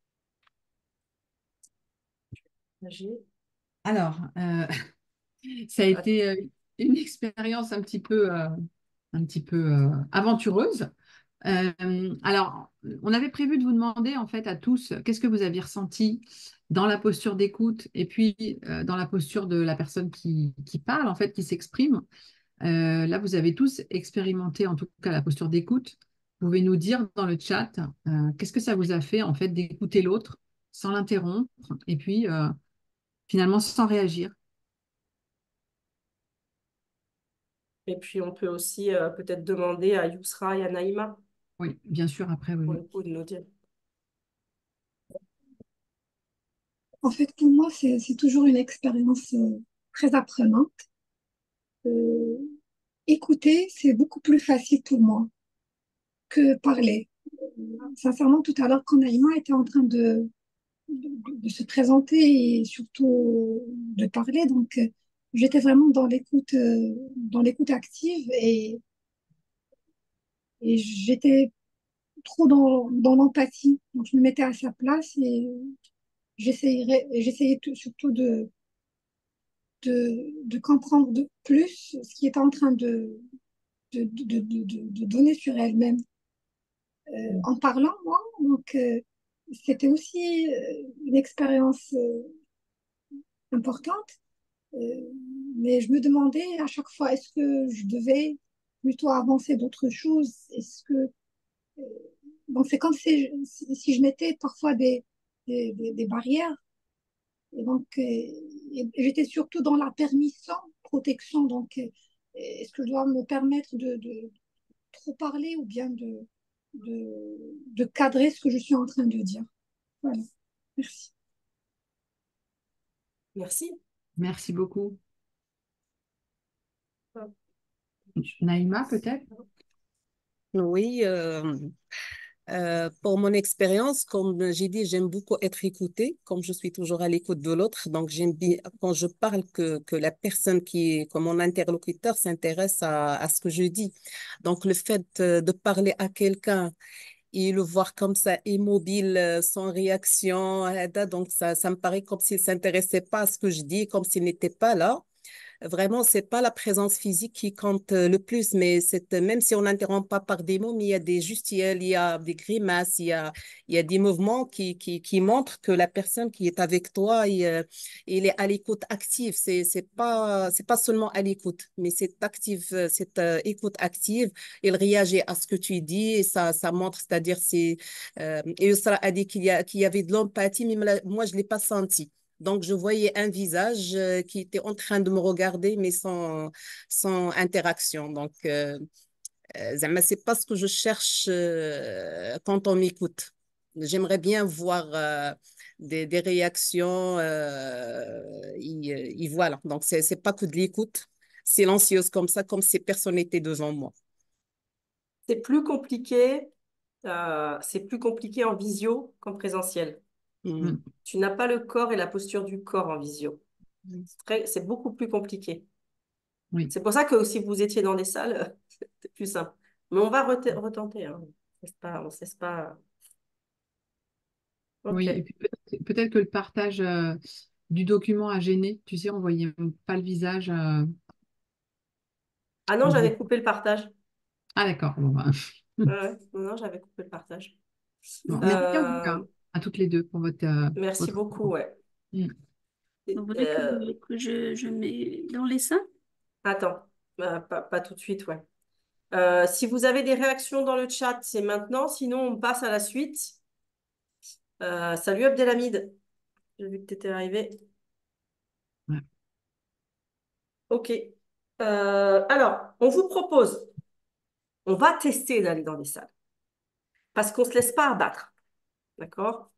Nager. Alors, ça a Ah, été une expérience un petit peu aventureuse. Alors, on avait prévu de vous demander en fait à tous qu'est-ce que vous aviez ressenti dans la posture d'écoute et puis dans la posture de la personne qui parle, en fait, qui s'exprime. Là, vous avez tous expérimenté, en tout cas, la posture d'écoute. Vous pouvez nous dire dans le chat, qu'est-ce que ça vous a fait, en fait, d'écouter l'autre sans l'interrompre et puis, finalement, sans réagir. Et puis, on peut aussi peut-être demander à Yousra et à Naïma, Oui, bien sûr, après, oui. pour Oui. le coup, de nous dire. En fait, pour moi, c'est toujours une expérience très apprenante. Euh, Écouter, c'est beaucoup plus facile pour moi que parler. Sincèrement, tout à l'heure, quand Naïma était en train de se présenter et surtout de parler, donc j'étais vraiment dans l'écoute active et j'étais trop dans l'empathie. Donc je me mettais à sa place et j'essayais surtout de comprendre plus ce qui était en train de donner sur elle-même. En parlant, moi, donc c'était aussi une expérience importante. Mais je me demandais à chaque fois, est-ce que je devais plutôt avancer d'autres choses? Est-ce que euh, donc c'est comme si je mettais parfois des barrières. Et donc et j'étais surtout dans la permission, protection. Donc est-ce que je dois me permettre de trop parler ou bien de cadrer ce que je suis en train de dire? Voilà. Merci. Merci. Merci beaucoup. Naïma, peut-être? Oui, pour mon expérience, comme j'ai dit, j'aime beaucoup être écoutée, comme je suis toujours à l'écoute de l'autre. Donc, j'aime bien quand je parle que la personne qui est comme mon interlocuteur s'intéresse à ce que je dis. Donc, le fait de parler à quelqu'un et le voir comme ça, immobile, sans réaction, donc ça me paraît comme s'il s'intéressait pas à ce que je dis, comme s'il n'était pas là. Vraiment, c'est pas la présence physique qui compte le plus, mais même si on n'interrompt pas par des mots, mais il y a des gestuels, il y a des grimaces, il y a des mouvements qui montrent que la personne qui est avec toi, il est à l'écoute active. C'est pas seulement à l'écoute, mais c'est active, cette écoute active. Il réagit à ce que tu dis et ça montre, c'est-à-dire, et Yusra a dit qu'il y avait de l'empathie, mais moi, je l'ai pas senti. Donc, je voyais un visage qui était en train de me regarder, mais sans interaction. Donc, zama, c'est pas ce que je cherche quand on m'écoute. J'aimerais bien voir des réactions. Voilà. Donc, c'est pas que de l'écoute silencieuse comme ça, comme si personne n'était devant moi. C'est plus compliqué en visio qu'en présentiel. Mm. Mm. Tu n'as pas le corps et la posture du corps en visio. Mm. C'est beaucoup plus compliqué. Oui. C'est pour ça que si vous étiez dans des salles, c'est plus simple. Mais on va retenter. Hein. On ne cesse pas. Oui, Ok. et puis peut-être que le partage du document a gêné. Tu sais, on voyait pas le visage. Ah non, On j'avais disait... coupé le partage. Ah, d'accord. Bon, bah. Ouais, non, non, j'avais coupé le partage. Bon, merci en tout cas Euh, à toutes les deux pour merci votre... beaucoup, ouais. Mm. Vous voulez Euh, que je mets dans les seins? attends, pas tout de suite, ouais. Si vous avez des réactions dans le chat, c'est maintenant. Sinon, on passe à la suite. Salut Abdelhamid. J'ai vu que tu étais arrivé. Ouais. Ok. Alors, on vous propose, on va tester d'aller dans des salles parce qu'on ne se laisse pas abattre. D'accord?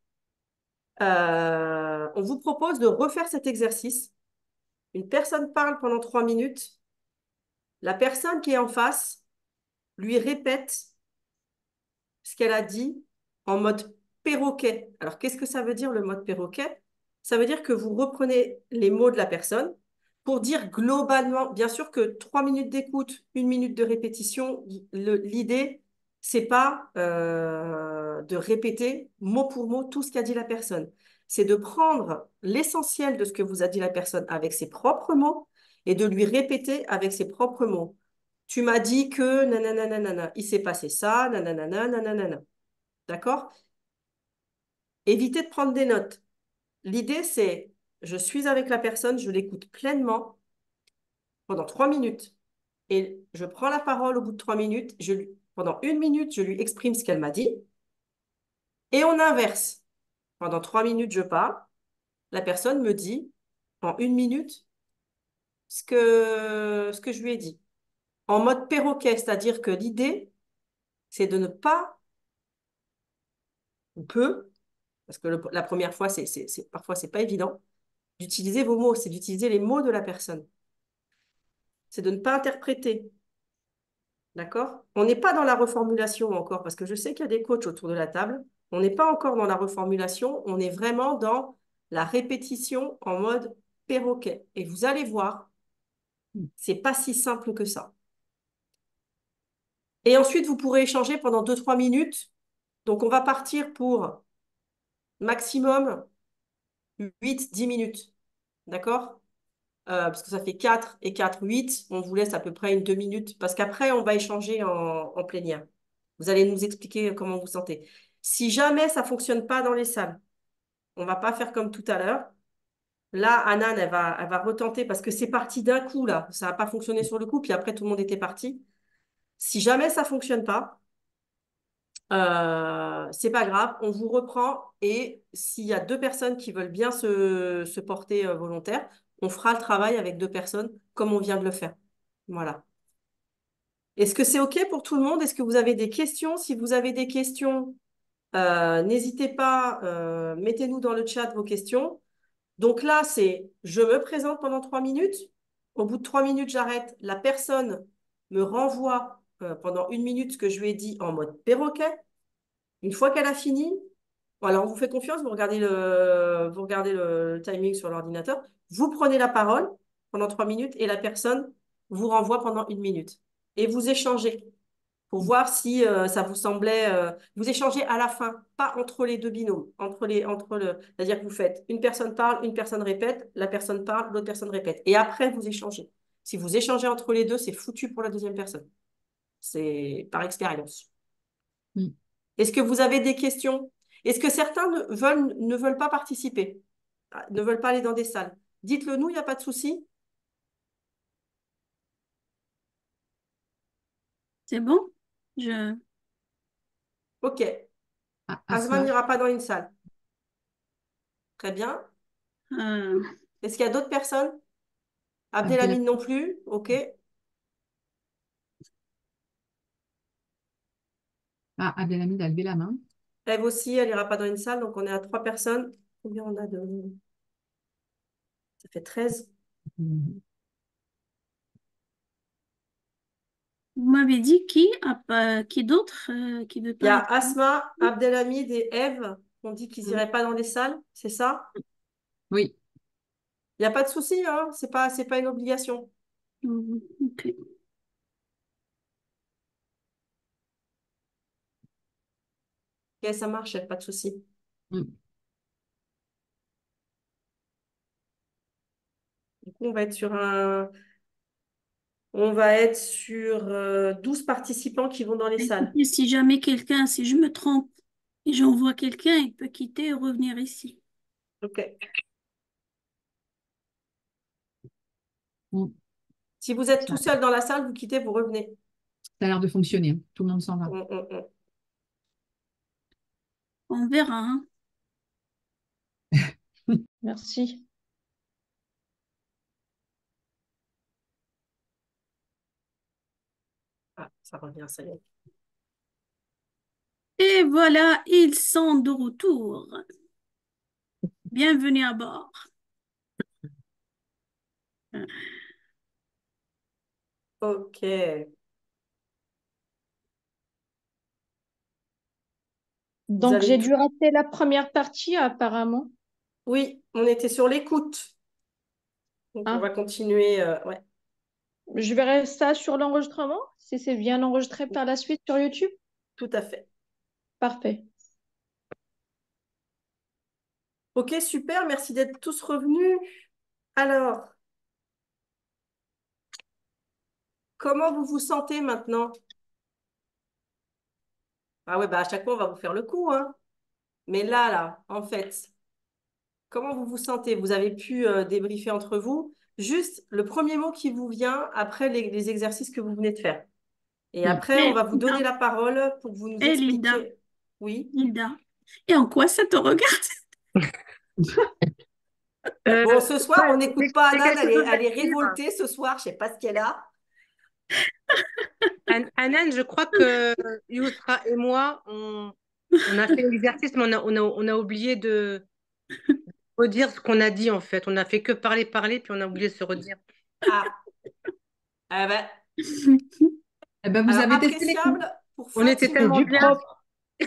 On vous propose de refaire cet exercice. Une personne parle pendant 3 minutes. La personne qui est en face lui répète ce qu'elle a dit en mode perroquet. Alors, qu'est-ce que ça veut dire le mode perroquet? Ça veut dire que vous reprenez les mots de la personne pour dire globalement, bien sûr que 3 minutes d'écoute, 1 minute de répétition, l'idée, c'est pas de répéter mot pour mot tout ce qu'a dit la personne. C'est de prendre l'essentiel de ce que vous a dit la personne avec ses propres mots et de lui répéter avec ses propres mots. Tu m'as dit que nanana, nanana, il s'est passé ça, nanana, nanana. D'accord? Évitez de prendre des notes. L'idée, c'est, je suis avec la personne, je l'écoute pleinement pendant 3 minutes. et je prends la parole au bout de 3 minutes. Pendant 1 minute, je lui exprime ce qu'elle m'a dit. Et on inverse. Pendant 3 minutes, je parle. La personne me dit en 1 minute ce que je lui ai dit. En mode perroquet, c'est-à-dire que l'idée, c'est de ne pas, ou peu, parce que la première fois, parfois, c'est pas évident, d'utiliser vos mots, c'est d'utiliser les mots de la personne. C'est de ne pas interpréter. D'accord? On n'est pas dans la reformulation encore, parce que je sais qu'il y a des coachs autour de la table. On n'est pas encore dans la reformulation, on est vraiment dans la répétition en mode perroquet. Et vous allez voir, c'est pas si simple que ça. Et ensuite, vous pourrez échanger pendant 2-3 minutes. Donc, on va partir pour maximum 8-10 minutes. D'accord? Parce que ça fait 4 et 4, 8. On vous laisse à peu près 2 minutes. Parce qu'après, on va échanger en plénière. Vous allez nous expliquer comment vous sentez. Si jamais ça ne fonctionne pas dans les salles, on ne va pas faire comme tout à l'heure. Là, Anan, elle va retenter parce que c'est parti d'un coup, là. Ça n'a pas fonctionné sur le coup, puis après, tout le monde était parti. Si jamais ça ne fonctionne pas, c'est pas grave, on vous reprend et s'il y a 2 personnes qui veulent bien se porter volontaires, on fera le travail avec 2 personnes comme on vient de le faire. Voilà. Est-ce que c'est OK pour tout le monde? Est-ce que vous avez des questions? Si vous avez des questions, n'hésitez pas, mettez-nous dans le chat vos questions. Donc là, c'est je me présente pendant 3 minutes. Au bout de 3 minutes, j'arrête. La personne me renvoie pendant 1 minute ce que je lui ai dit en mode perroquet. Une fois qu'elle a fini, voilà, on vous fait confiance, vous regardez le timing sur l'ordinateur, vous prenez la parole pendant 3 minutes et la personne vous renvoie pendant 1 minute. Et vous échangez pour voir si ça vous semblait. Vous échangez à la fin, pas entre les deux binômes, c'est-à-dire que vous faites une personne parle, une personne répète, la personne parle, l'autre personne répète. Et après, vous échangez. Si vous échangez entre les deux, c'est foutu pour la deuxième personne. C'est par expérience. Mm. Est-ce que vous avez des questions? Est-ce que certains ne veulent pas participer, ne veulent pas aller dans des salles? Dites-le nous, il n'y a pas de souci. C'est bon? Je... OK. Ah, Asma Asma, n'ira pas dans une salle. Très bien. euh, Est-ce qu'il y a d'autres personnes? Abdel- Abdelhamid non plus. OK. Abdelhamid a levé la main. Eve aussi, elle n'ira pas dans une salle. Donc, on est à 3 personnes. Combien on a de... Ça fait 13. Mm. vous m'avez dit qui d'autre qui veut Il y pas a être... Asma, Abdelhamid et Eve. On dit qu'ils n'iraient pas dans des salles. C'est ça? Oui. Il n'y a pas de souci, hein? C'est pas une obligation. Ok. OK, ça marche, pas de souci. Mm. Du coup, on va être sur 12 participants qui vont dans les salles. Et si jamais si je me trompe et j'envoie quelqu'un, il peut quitter et revenir ici. OK. Mm. Si vous êtes Ça, tout seul dans la salle, vous quittez, vous revenez. ça a l'air de fonctionner, hein. Tout le monde s'en va. On verra, hein. Merci. Ah, ça revient, ça y est. Et voilà, ils sont de retour. Bienvenue à bord. OK. Vous Donc, avez j'ai tout... dû rater la première partie, apparemment. Oui, on était sur l'écoute. Donc, on va Ah, continuer. Ouais, je verrai ça sur l'enregistrement, si c'est bien enregistré par la suite sur YouTube. tout à fait. Parfait. OK, super. Merci d'être tous revenus. Alors, comment vous vous sentez maintenant? Ah ouais, bah à chaque fois, on va vous faire le coup, hein. Mais là, en fait, comment vous vous sentez? Vous avez pu débriefer entre vous. juste le premier mot qui vous vient après les exercices que vous venez de faire. Et Mm. après, on va vous donner Linda, la parole pour que vous nous Linda, expliquiez. Oui. Linda. Et en quoi ça te regarde? Bon, ce soir, on C'est n'écoute pas c'est Anan, quelque chose elle est d'actif. révoltée ce soir, je sais pas ce qu'elle a. Anan, je crois que Yousra et moi, on a fait l'exercice, mais on a oublié de redire ce qu'on a dit en fait. On a fait que parler, parler, puis on a oublié de se redire. Ah, ah ben, Eh ben, vous alors avez testé les coups. appréciable pour On était Fatima. C'est tellement du bien, propre.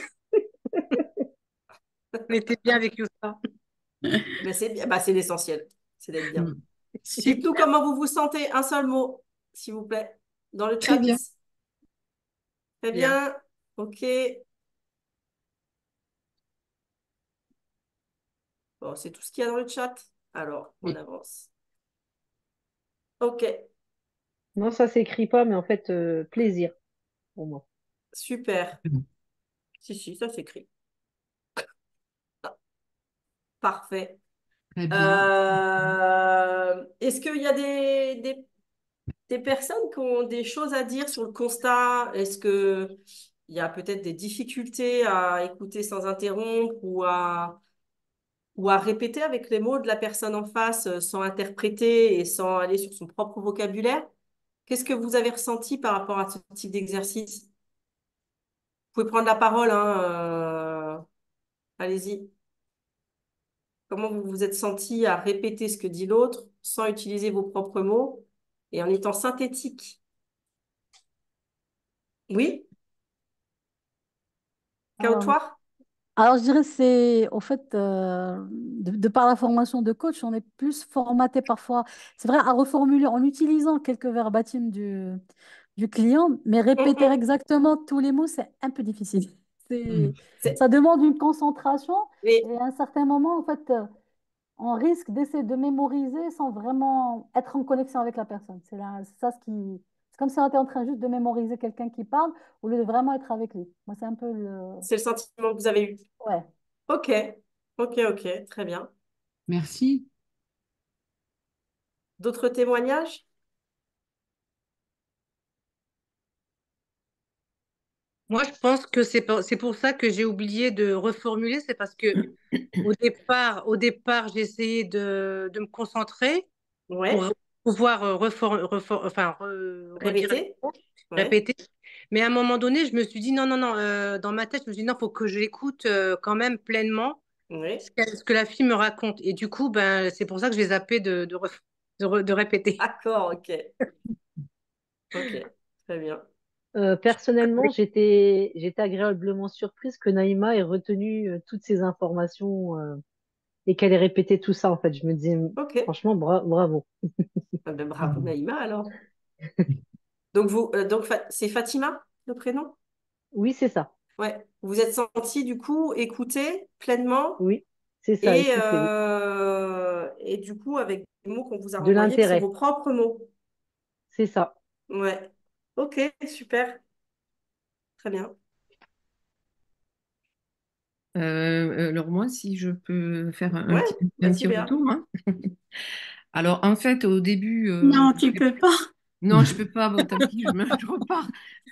on était bien avec Yousra. Mais c'est bien, bah, c'est l'essentiel, c'est d'être bien. Mm. Dites-nous Super. comment vous vous sentez, un seul mot, s'il vous plaît, dans le Très chat. bien. Très Bien. bien, ok. Bon, c'est tout ce qu'il y a dans le chat. Alors, on Oui. avance. Ok, Non, ça s'écrit pas, mais en fait, plaisir pour moi. super. Si, ça s'écrit. Parfait. Très bien. Est-ce qu'il y a des personnes qui ont des choses à dire sur le constat? Est-ce qu'il y a peut-être des difficultés à écouter sans interrompre ou à répéter avec les mots de la personne en face sans interpréter et sans aller sur son propre vocabulaire? Qu'est-ce que vous avez ressenti par rapport à ce type d'exercice? Vous pouvez prendre la parole, hein, allez-y. Comment vous vous êtes senti à répéter ce que dit l'autre sans utiliser vos propres mots et en étant synthétique? Oui, Euh, Kautoir? alors, je dirais, c'est au fait, de par la formation de coach, on est plus formaté parfois, c'est vrai, à reformuler en utilisant quelques verbatim du client, mais Hum, répéter hum. exactement tous les mots, c'est un peu difficile. Mm. Ça demande une concentration Mais et à un certain moment, en fait, on risque d'essayer de mémoriser sans vraiment être en connexion avec la personne. C'est ça ce qui. C'est comme si on était en train juste de mémoriser quelqu'un qui parle au lieu de vraiment être avec lui. Moi, c'est un peu le. c'est le sentiment que vous avez eu. Ouais. Ok, ok, très bien. Merci. D'autres témoignages? Moi, je pense que c'est pour ça que j'ai oublié de reformuler. C'est parce que au départ, j'ai essayé de me concentrer pour Ouais, pouvoir redire les répétez. mots, Ouais. répéter. Mais à un moment donné, je me suis dit non, non, non. Dans ma tête, je me suis dit non, faut que je l'écoute quand même pleinement Oui. ce que la fille me raconte. Et du coup, ben, c'est pour ça que j'ai zappé de répéter. D'accord, ok. Ok, très bien. Personnellement, j'étais agréablement surprise que Naïma ait retenu toutes ces informations et qu'elle ait répété tout ça. En fait, je me disais, Ok. franchement, bravo. Ah ben, bravo Naïma alors. Donc c'est Fatima, le prénom? Oui, c'est ça. Ouais. Vous vous êtes senti du coup écouté pleinement Oui, c'est ça. Écoutez, oui. et du coup avec des mots qu'on vous a De renvoyés qui sont l'intérêt, vos propres mots. c'est ça. Ouais. Ok, super. Très bien. Alors moi, si je peux faire Ouais, un vas-y petit Béa. retour, hein. Alors en fait, au début, Non, tu peux pas. non, je peux pas. Bon, tant pis, je repars.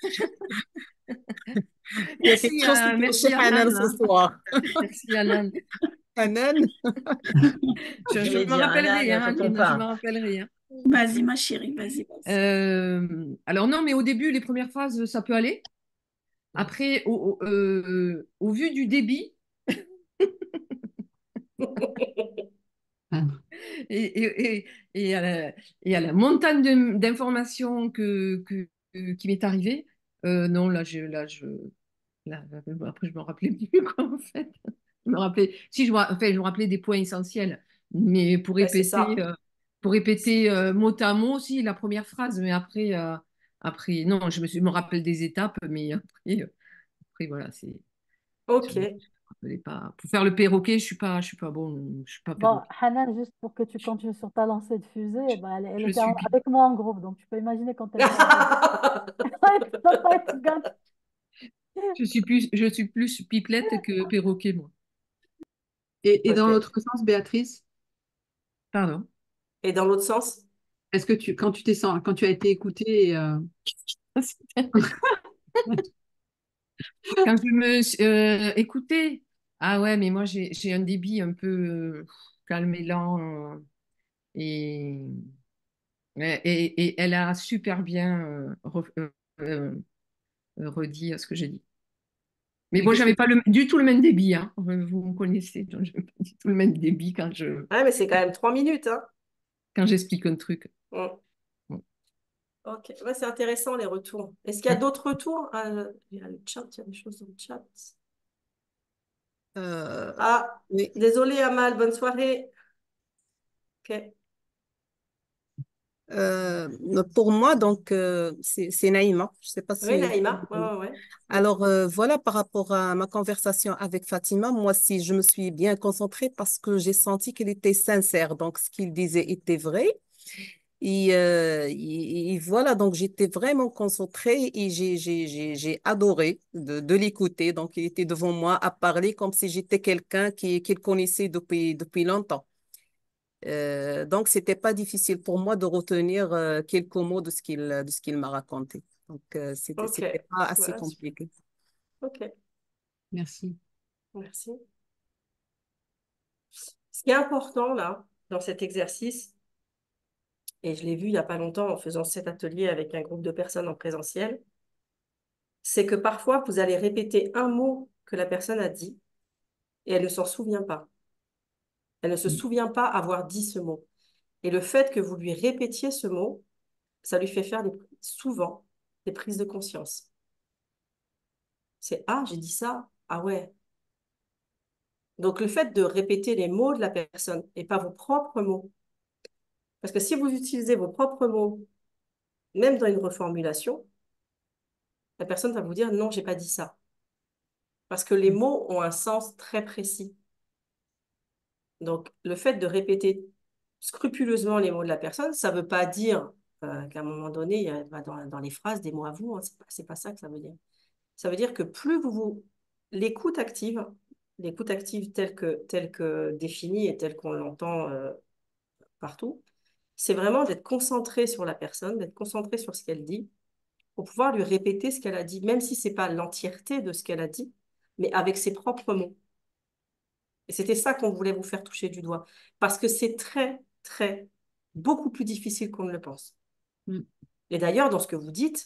Il y a quelque chose qui Merci cloche Anan, Hanan ce hein. soir. Merci Anan. Hanan? Je J'allais me dire rappellerai, Anan, hein, faut qu'on Aline, je me parle. rappellerai, hein. Vas-y, ma chérie, vas-y. Alors non, mais au début, les premières phrases, ça peut aller. Après, au vu du débit et, et, et à et à la montagne d'informations qui m'est arrivée, non, là, après, je me rappelais plus, quoi, en fait. Je me rappelais, si, enfin, je me rappelais des points essentiels, mais Ouais, c'est ça. pour répéter mot à mot, aussi la première phrase, mais après non, je me rappelle des étapes, mais après voilà, je me Ok. rappelais pas. Pour faire le perroquet, je suis pas bon, je suis pas Bon, perroquet. Hanan, juste pour que tu continues sur ta lancée de fusée, bah, elle Je était suis, avec moi en groupe, donc tu peux imaginer quand elle parle. Ça va être gâté. je suis plus pipelette que perroquet, moi. Et dans Ok. l'autre sens, Béatrice? Pardon. Et dans l'autre sens? Est-ce que quand tu as été écouté, Quand je me écoutez, ah ouais, mais moi j'ai un débit un peu calme et lent et, et elle a super bien euh, redit ce que j'ai dit. Mais Et bon, qu'est-ce que j'avais pas du tout le même débit, hein. Vous me connaissez, donc j'avais pas du tout le même débit Ah, mais c'est quand même 3 minutes, hein. quand j'explique un truc. Mm. Bon. Ok, ouais, c'est intéressant les retours. Est-ce qu'il y a d'autres retours? Il y a le chat, il y a des choses dans le chat. Euh, Ah, oui. désolé Amal, bonne soirée. Ok. Pour moi, donc, c'est Naïma. Je ne sais pas Oui, si... Naïma. Ouais, ouais, ouais. Mm. Alors, voilà, par rapport à ma conversation avec Fatima, moi, si je me suis bien concentrée parce que j'ai senti qu'il était sincère. Donc, ce qu'il disait était vrai. Et voilà, donc j'étais vraiment concentrée et j'ai adoré de l'écouter. Donc, il était devant moi à parler comme si j'étais quelqu'un qu'il connaissait depuis longtemps. Donc, c'était pas difficile pour moi de retenir quelques mots de ce qu'il m'a raconté. Donc, Ok. c'était pas assez Voilà, super. compliqué. Ok, merci. merci. Ce qui est important là, dans cet exercice, et je l'ai vu il n'y a pas longtemps en faisant cet atelier avec un groupe de personnes en présentiel, c'est que parfois vous allez répéter un mot que la personne a dit et elle ne s'en souvient pas. Elle ne se souvient pas avoir dit ce mot. Et le fait que vous lui répétiez ce mot, ça lui fait faire souvent des prises de conscience. C'est ah, j'ai dit ça. Ah ouais. Donc le fait de répéter les mots de la personne et pas vos propres mots. Parce que si vous utilisez vos propres mots, même dans une reformulation, la personne va vous dire non, j'ai pas dit ça. Parce que les mots ont un sens très précis. Donc le fait de répéter scrupuleusement les mots de la personne, ça ne veut pas dire qu'à un moment donné, il y a dans les phrases des mots à vous. Hein, c'est pas ça que ça veut dire. Ça veut dire que plus vous l'écoute active telle que définie et telle qu'on l'entend partout, c'est vraiment d'être concentré sur la personne, d'être concentré sur ce qu'elle dit, pour pouvoir lui répéter ce qu'elle a dit, même si c'est pas l'entièreté de ce qu'elle a dit, mais avec ses propres mots. Et c'était ça qu'on voulait vous faire toucher du doigt, parce que c'est très, très, beaucoup plus difficile qu'on ne le pense. Mm. Et d'ailleurs, dans ce que vous dites,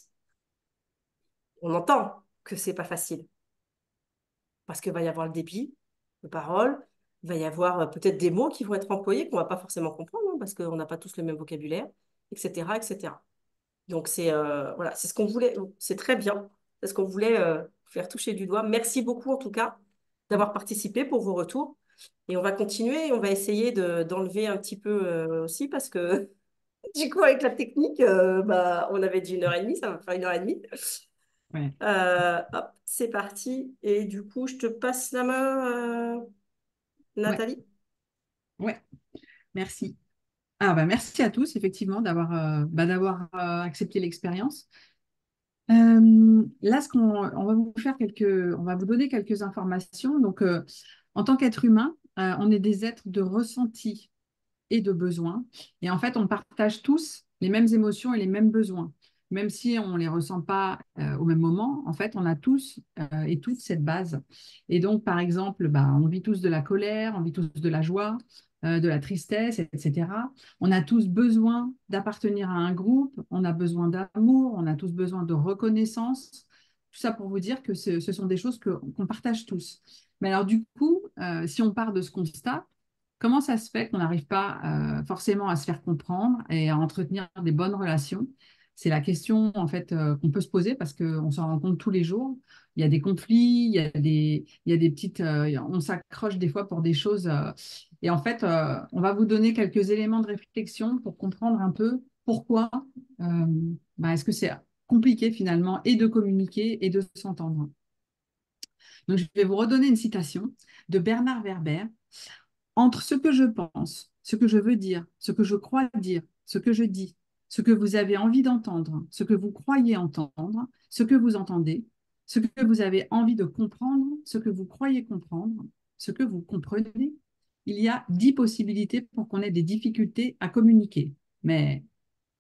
on entend que c'est pas facile. Parce qu'il va y avoir le débit de parole, il va y avoir peut-être des mots qui vont être employés qu'on ne va pas forcément comprendre, hein, parce qu'on n'a pas tous le même vocabulaire, etc., etc. Donc, voilà, c'est ce qu'on voulait, c'est très bien, c'est ce qu'on voulait faire toucher du doigt. Merci beaucoup, en tout cas, d'avoir participé pour vos retours. Et on va continuer, on va essayer d'enlever un petit peu aussi, parce que du coup, avec la technique, bah, on avait dit 1 heure et demie, ça va faire 1 heure et demie. Ouais. Hop, c'est parti. Et du coup, je te passe la main, Ouais. Nathalie. Ouais. Merci. Ah, bah, merci à tous, effectivement, d'avoir accepté l'expérience. Là, on va vous faire on va vous donner quelques informations. Donc, en tant qu'être humain, on est des êtres de ressenti et de besoins. Et en fait, on partage tous les mêmes émotions et les mêmes besoins. Même si on ne les ressent pas au même moment, en fait, on a tous et toutes cette base. Et donc, par exemple, bah, on vit tous de la colère, on vit tous de la joie, de la tristesse, etc. On a tous besoin d'appartenir à un groupe, on a besoin d'amour, on a tous besoin de reconnaissance. Tout ça pour vous dire que ce sont des choses qu'on partage tous. Mais alors, du coup, si on part de ce constat, comment ça se fait qu'on n'arrive pas forcément à se faire comprendre et à entretenir des bonnes relations? C'est la question en fait qu'on peut se poser parce qu'on s'en rend compte tous les jours. Il y a des conflits, il y a des petites, on s'accroche des fois pour des choses. Et en fait, on va vous donner quelques éléments de réflexion pour comprendre un peu pourquoi est-ce que c'est compliqué finalement et de communiquer et de s'entendre. Donc, je vais vous redonner une citation de Bernard Werber. Entre ce que je pense, ce que je veux dire, ce que je crois dire, ce que je dis, ce que vous avez envie d'entendre, ce que vous croyez entendre, ce que vous entendez, ce que vous avez envie de comprendre, ce que vous croyez comprendre, ce que vous comprenez, il y a 10 possibilités pour qu'on ait des difficultés à communiquer. Mais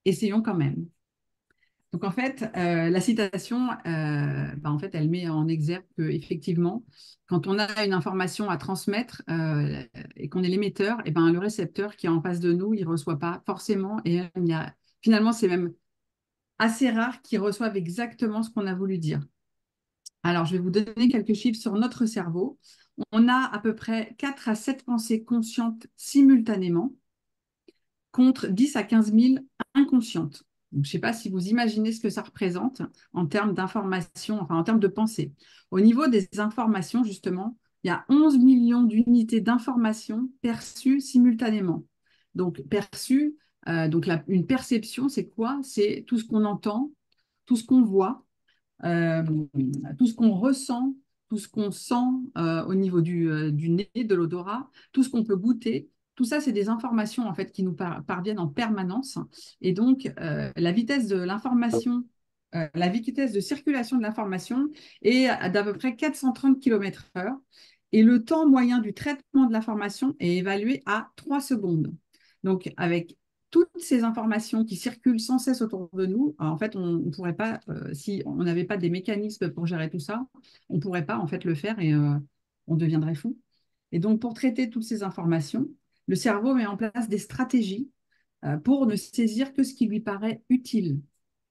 essayons quand même. Donc, en fait, la citation, en fait, elle met en exergue qu'effectivement, quand on a une information à transmettre et qu'on est l'émetteur, et ben, le récepteur qui est en face de nous, il ne reçoit pas forcément. Et finalement, c'est même assez rare qu'il reçoive exactement ce qu'on a voulu dire. Alors, je vais vous donner quelques chiffres sur notre cerveau. On a à peu près 4 à 7 pensées conscientes simultanément contre 10 à 15 000 inconscientes. Donc, je ne sais pas si vous imaginez ce que ça représente en termes d'information, enfin en termes de pensée. Au niveau des informations, justement, il y a 11 millions d'unités d'informations perçues simultanément. Donc, perçues, une perception, c'est quoi? C'est tout ce qu'on entend, tout ce qu'on voit, euh, tout ce qu'on ressent, tout ce qu'on sent au niveau du nez, de l'odorat, tout ce qu'on peut goûter. Tout ça, c'est des informations en fait qui nous parviennent en permanence. Et donc, la vitesse de l'information, la vitesse de circulation de l'information est d'à peu près 430 km/h. Et le temps moyen du traitement de l'information est évalué à 3 secondes. Donc, avec toutes ces informations qui circulent sans cesse autour de nous, en fait, on ne pourrait pas, si on n'avait pas des mécanismes pour gérer tout ça, on ne pourrait pas en fait le faire et on deviendrait fou. Et donc, pour traiter toutes ces informations, le cerveau met en place des stratégies pour ne saisir que ce qui lui paraît utile.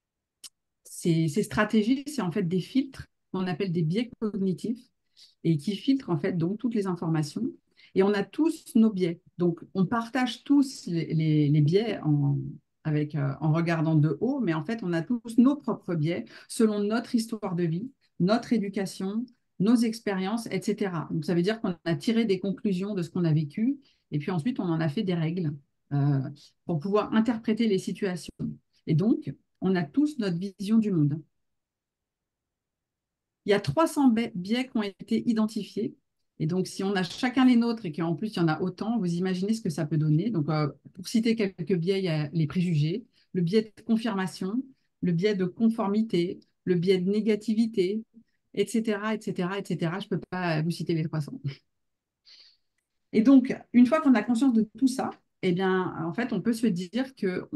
Ces stratégies, c'est en fait des filtres qu'on appelle des biais cognitifs et qui filtrent en fait donc toutes les informations. Et on a tous nos biais. Donc, on partage tous les biais en regardant de haut, mais en fait, on a tous nos propres biais selon notre histoire de vie, notre éducation, nos expériences, etc. Donc, ça veut dire qu'on a tiré des conclusions de ce qu'on a vécu, et puis ensuite, on en a fait des règles euh, pour pouvoir interpréter les situations. Et donc, on a tous notre vision du monde. Il y a 300 biais qui ont été identifiés. Et donc, si on a chacun les nôtres et qu'en plus, il y en a autant, vous imaginez ce que ça peut donner. Donc, pour citer quelques biais, il y a les préjugés, le biais de confirmation, le biais de conformité, le biais de négativité, etc., etc., etc. Je ne peux pas vous citer les 300. Et donc, une fois qu'on a conscience de tout ça, eh bien, en fait, on peut se dire que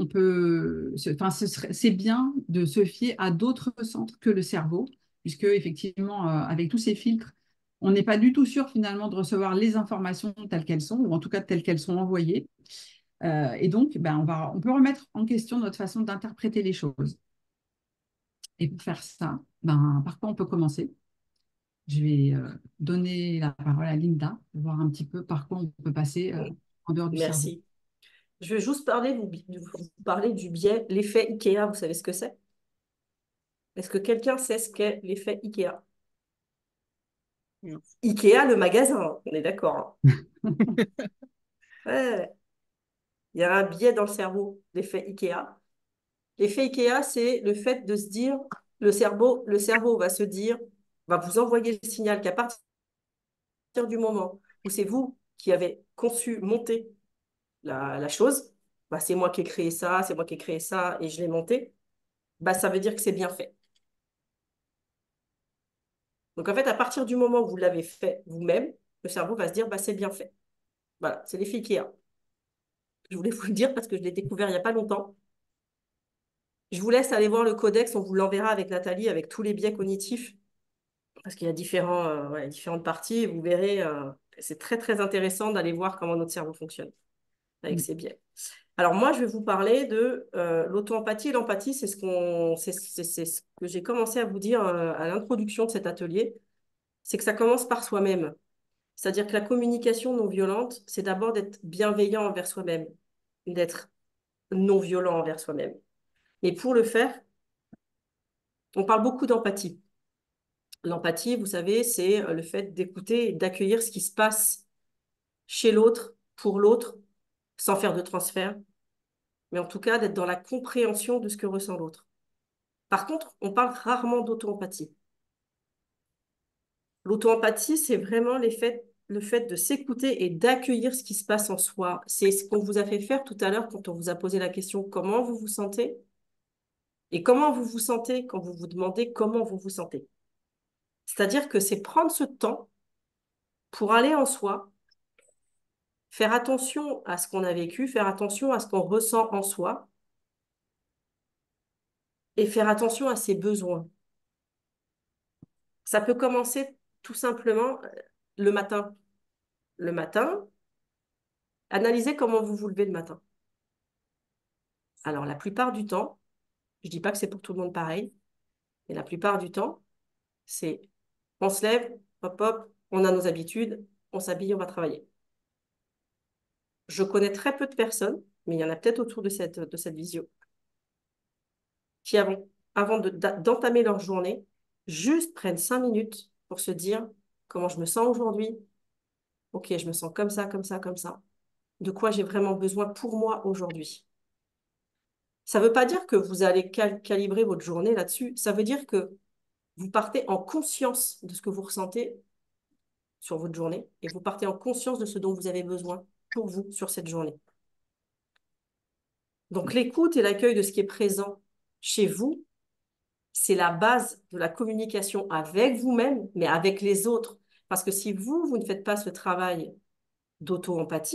c'est bien de se fier à d'autres centres que le cerveau, puisque effectivement, avec tous ces filtres, on n'est pas du tout sûr finalement de recevoir les informations telles qu'elles sont, ou en tout cas telles qu'elles sont envoyées. Et donc, on peut remettre en question notre façon d'interpréter les choses. Et pour faire ça, par quoi on peut commencer? Je vais donner la parole à Linda pour voir un petit peu par quoi on peut passer en dehors du cerveau. Merci. Je vais juste vous parler du biais, l'effet IKEA. Vous savez ce que c'est? Est-ce que quelqu'un sait ce qu'est l'effet IKEA? Non. IKEA, le magasin, on est d'accord. Ouais. Il y a un biais dans le cerveau, l'effet IKEA. L'effet IKEA, c'est le fait de se dire, le cerveau va se dire, va vous envoyer le signal qu'à partir du moment où c'est vous qui avez conçu, monté la chose, c'est moi qui ai créé ça, c'est moi qui ai créé ça et je l'ai monté, ça veut dire que c'est bien fait. Donc en fait, à partir du moment où vous l'avez fait vous-même, le cerveau va se dire, c'est bien fait. Voilà, c'est l'effet IKEA. Je voulais vous le dire parce que je l'ai découvert il n'y a pas longtemps. Je vous laisse aller voir le codex, on vous l'enverra avec Nathalie, avec tous les biais cognitifs, parce qu'il y a différentes parties, et vous verrez, c'est très très intéressant d'aller voir comment notre cerveau fonctionne avec ces biais. Alors moi, je vais vous parler de l'auto-empathie et l'empathie, c'est ce que j'ai commencé à vous dire à l'introduction de cet atelier, c'est que ça commence par soi-même. C'est-à-dire que la communication non violente, c'est d'abord d'être bienveillant envers soi-même, d'être non violent envers soi-même. Et pour le faire, on parle beaucoup d'empathie. L'empathie, vous savez, c'est le fait d'écouter et d'accueillir ce qui se passe chez l'autre, pour l'autre, sans faire de transfert, mais en tout cas d'être dans la compréhension de ce que ressent l'autre. Par contre, on parle rarement d'auto-empathie. L'auto-empathie, c'est vraiment le fait de s'écouter et d'accueillir ce qui se passe en soi. C'est ce qu'on vous a fait faire tout à l'heure quand on vous a posé la question comment vous vous sentez et comment vous vous sentez quand vous vous demandez comment vous vous sentez. C'est-à-dire que c'est prendre ce temps pour aller en soi, faire attention à ce qu'on a vécu, faire attention à ce qu'on ressent en soi, et faire attention à ses besoins. Ça peut commencer tout simplement le matin. Le matin, analysez comment vous vous levez le matin. Alors, la plupart du temps, je ne dis pas que c'est pour tout le monde pareil, mais la plupart du temps, c'est on se lève, hop, hop, on a nos habitudes, on s'habille, on va travailler. Je connais très peu de personnes, mais il y en a peut-être autour de cette visio, qui avant d'entamer leur journée, juste prennent 5 minutes pour se dire comment je me sens aujourd'hui. Ok, je me sens comme ça, comme ça, comme ça. De quoi j'ai vraiment besoin pour moi aujourd'hui. Ça ne veut pas dire que vous allez calibrer votre journée là-dessus. Ça veut dire que vous partez en conscience de ce que vous ressentez sur votre journée et vous partez en conscience de ce dont vous avez besoin pour vous sur cette journée. Donc l'écoute et l'accueil de ce qui est présent chez vous, c'est la base de la communication avec vous-même, mais avec les autres. Parce que si vous ne faites pas ce travail d'auto-empathie,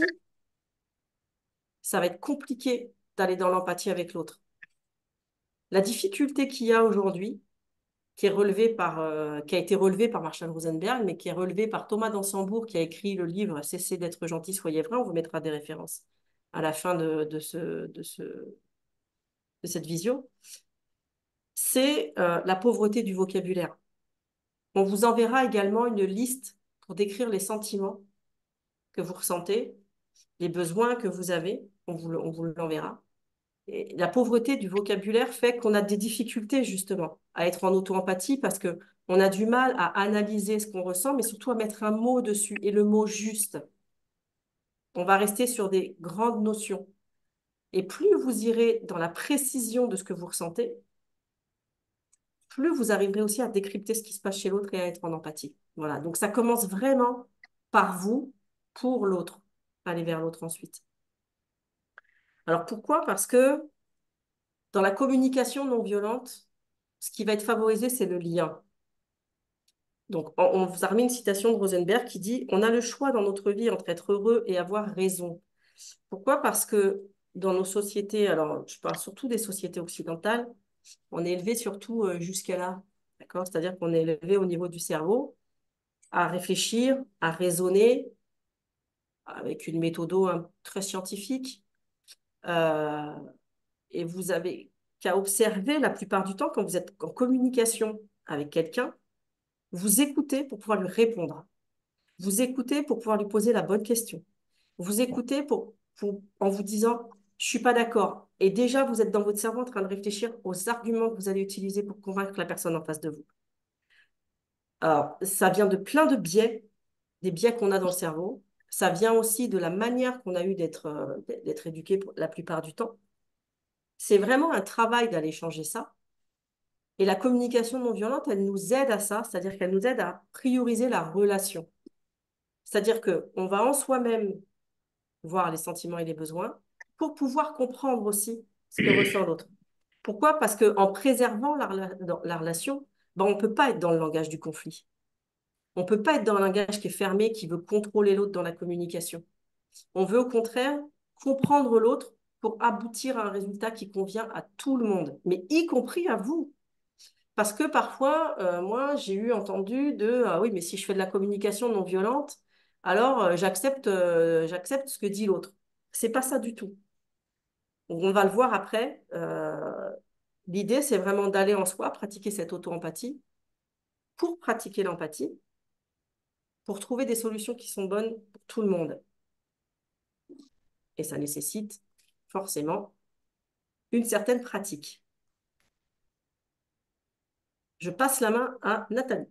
ça va être compliqué d'aller dans l'empathie avec l'autre. La difficulté qu'il y a aujourd'hui, qui a été relevée par Marshall Rosenberg, mais qui est relevée par Thomas d'Ansembourg, qui a écrit le livre Cessez d'être gentil, soyez vrai. On vous mettra des références à la fin de cette visio. C'est la pauvreté du vocabulaire. On vous enverra également une liste pour décrire les sentiments que vous ressentez, les besoins que vous avez. On vous l'enverra. Et la pauvreté du vocabulaire fait qu'on a des difficultés justement à être en auto-empathie parce qu'on a du mal à analyser ce qu'on ressent, mais surtout à mettre un mot dessus et le mot juste. On va rester sur des grandes notions. Et plus vous irez dans la précision de ce que vous ressentez, plus vous arriverez aussi à décrypter ce qui se passe chez l'autre et à être en empathie. Voilà, donc ça commence vraiment par vous, pour l'autre, aller vers l'autre ensuite. Alors pourquoi? Parce que dans la communication non violente, ce qui va être favorisé, c'est le lien. Donc, on vous a remis une citation de Rosenberg qui dit « On a le choix dans notre vie entre être heureux et avoir raison ». Pourquoi? Parce que dans nos sociétés, alors je parle surtout des sociétés occidentales, on est élevé surtout jusqu'à là, d'accord? C'est-à-dire qu'on est élevé au niveau du cerveau à réfléchir, à raisonner avec une méthode très scientifique. Et vous avez qu'à observer la plupart du temps quand vous êtes en communication avec quelqu'un, vous écoutez pour pouvoir lui répondre. Vous écoutez pour pouvoir lui poser la bonne question. Vous écoutez en vous disant « je ne suis pas d'accord ». Et déjà, vous êtes dans votre cerveau en train de réfléchir aux arguments que vous allez utiliser pour convaincre la personne en face de vous. Alors, ça vient de plein de biais, des biais qu'on a dans le cerveau. Ça vient aussi de la manière qu'on a eu d'être éduqué la plupart du temps. C'est vraiment un travail d'aller changer ça. Et la communication non violente, elle nous aide à ça, c'est-à-dire qu'elle nous aide à prioriser la relation. C'est-à-dire qu'on va en soi-même voir les sentiments et les besoins pour pouvoir comprendre aussi ce que ressent l'autre. Pourquoi? Parce qu'en préservant la relation, on ne peut pas être dans le langage du conflit. On ne peut pas être dans un langage qui est fermé, qui veut contrôler l'autre dans la communication. On veut au contraire comprendre l'autre pour aboutir à un résultat qui convient à tout le monde, mais y compris à vous. Parce que parfois, moi, j'ai entendu ah oui, mais si je fais de la communication non violente, alors j'accepte ce que dit l'autre. C'est pas ça du tout. Donc, on va le voir après. L'idée, c'est vraiment d'aller en soi, pratiquer cette auto-empathie, pour pratiquer l'empathie, pour trouver des solutions qui sont bonnes pour tout le monde. Et ça nécessite forcément une certaine pratique. Je passe la main à Nathalie.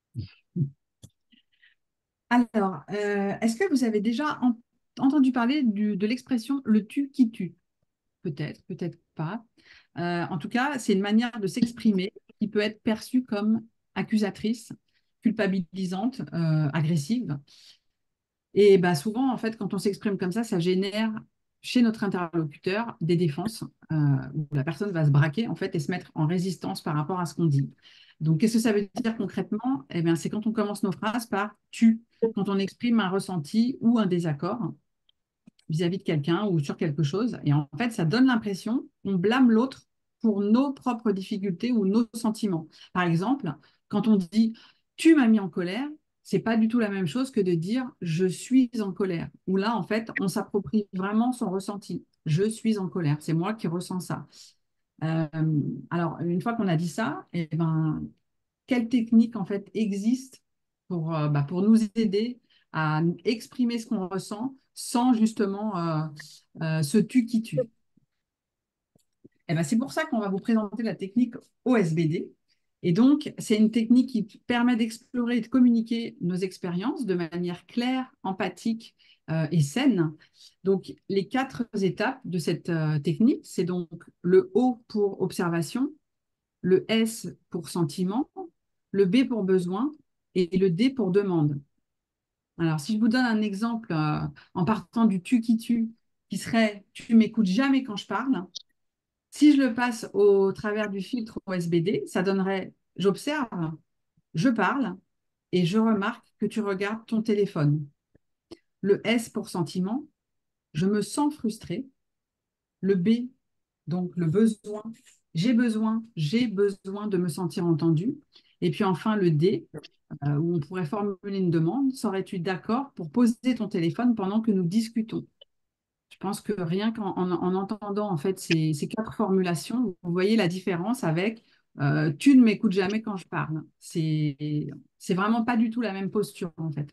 Alors, est-ce que vous avez déjà entendu parler de l'expression le tu qui tue? Peut-être, peut-être pas. En tout cas, c'est une manière de s'exprimer qui peut être perçue comme accusatrice, culpabilisante, agressive. Et bah, souvent, en fait, quand on s'exprime comme ça génère chez notre interlocuteur des défenses où la personne va se braquer en fait, et se mettre en résistance par rapport à ce qu'on dit. Donc, qu'est-ce que ça veut dire concrètement? Eh bien, c'est quand on commence nos phrases par tu, quand on exprime un ressenti ou un désaccord vis-à-vis de quelqu'un ou sur quelque chose. Et en fait, ça donne l'impression qu'on blâme l'autre pour nos propres difficultés ou nos sentiments. Par exemple, quand on dit tu m'as mis en colère, c'est pas du tout la même chose que de dire je suis en colère. Où là, en fait, on s'approprie vraiment son ressenti. Je suis en colère, c'est moi qui ressens ça. Euh, alors, une fois qu'on a dit ça, eh ben, quelle technique en fait existe pour nous aider à exprimer ce qu'on ressent sans justement se tu qui tue. Eh ben, c'est pour ça qu'on va vous présenter la technique OSBD. Et donc, c'est une technique qui permet d'explorer et de communiquer nos expériences de manière claire, empathique et saine. Donc, les 4 étapes de cette technique, c'est donc le O pour observation, le S pour sentiment, le B pour besoin et le D pour demande. Alors, si je vous donne un exemple en partant du tu qui tue, qui serait tu m'écoutes jamais quand je parle, si je le passe au travers du filtre OSBD, ça donnerait j'observe, je parle et je remarque que tu regardes ton téléphone. Le S pour sentiment, je me sens frustré. Le B, donc le besoin, j'ai besoin de me sentir entendu. Et puis enfin le D, où on pourrait formuler une demande, serais-tu d'accord pour poser ton téléphone pendant que nous discutons? Je pense que rien qu'en entendant en fait ces 4 formulations, vous voyez la différence avec tu ne m'écoutes jamais quand je parle. C'est vraiment pas du tout la même posture en fait.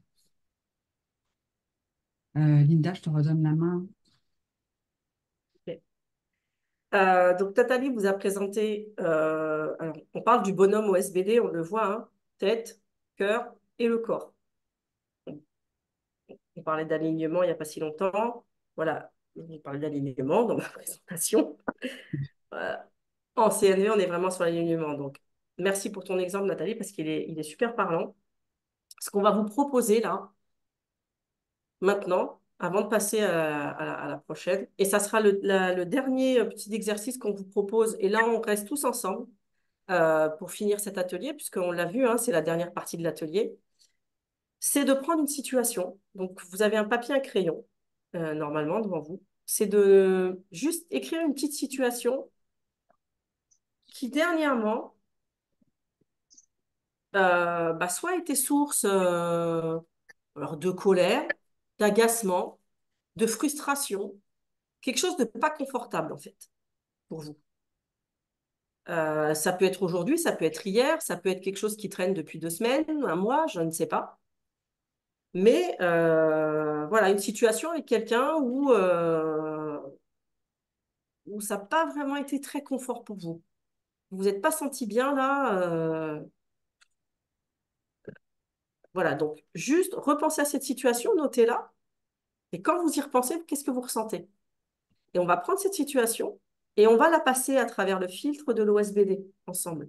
Linda, je te redonne la main. Ok. Donc, Nathalie vous a présenté, alors, on parle du bonhomme OSBD, on le voit, hein, tête, cœur et le corps. On parlait d'alignement il n'y a pas si longtemps. Voilà, on parlait d'alignement dans ma présentation. En CNV, on est vraiment sur l'alignement. Donc, merci pour ton exemple, Nathalie, parce il est super parlant. Ce qu'on va vous proposer là, maintenant, avant de passer à la prochaine, et ça sera le dernier petit exercice qu'on vous propose. Et là, on reste tous ensemble pour finir cet atelier, puisqu'on l'a vu, hein, c'est la dernière partie de l'atelier. C'est de prendre une situation. Donc, vous avez un papier, un crayon, normalement, devant vous. C'est de juste écrire une petite situation qui, dernièrement, soit était source alors de colère, d'agacement, de frustration, quelque chose de pas confortable, en fait, pour vous. Ça peut être aujourd'hui, ça peut être hier, ça peut être quelque chose qui traîne depuis 2 semaines, un mois, je ne sais pas. Mais voilà, une situation avec quelqu'un où ça n'a pas vraiment été très confort pour vous. Vous vous êtes pas senti bien là. Voilà, donc juste repensez à cette situation, notez-la. Et quand vous y repensez, qu'est-ce que vous ressentez? Et on va prendre cette situation et on va la passer à travers le filtre de l'OSBD ensemble.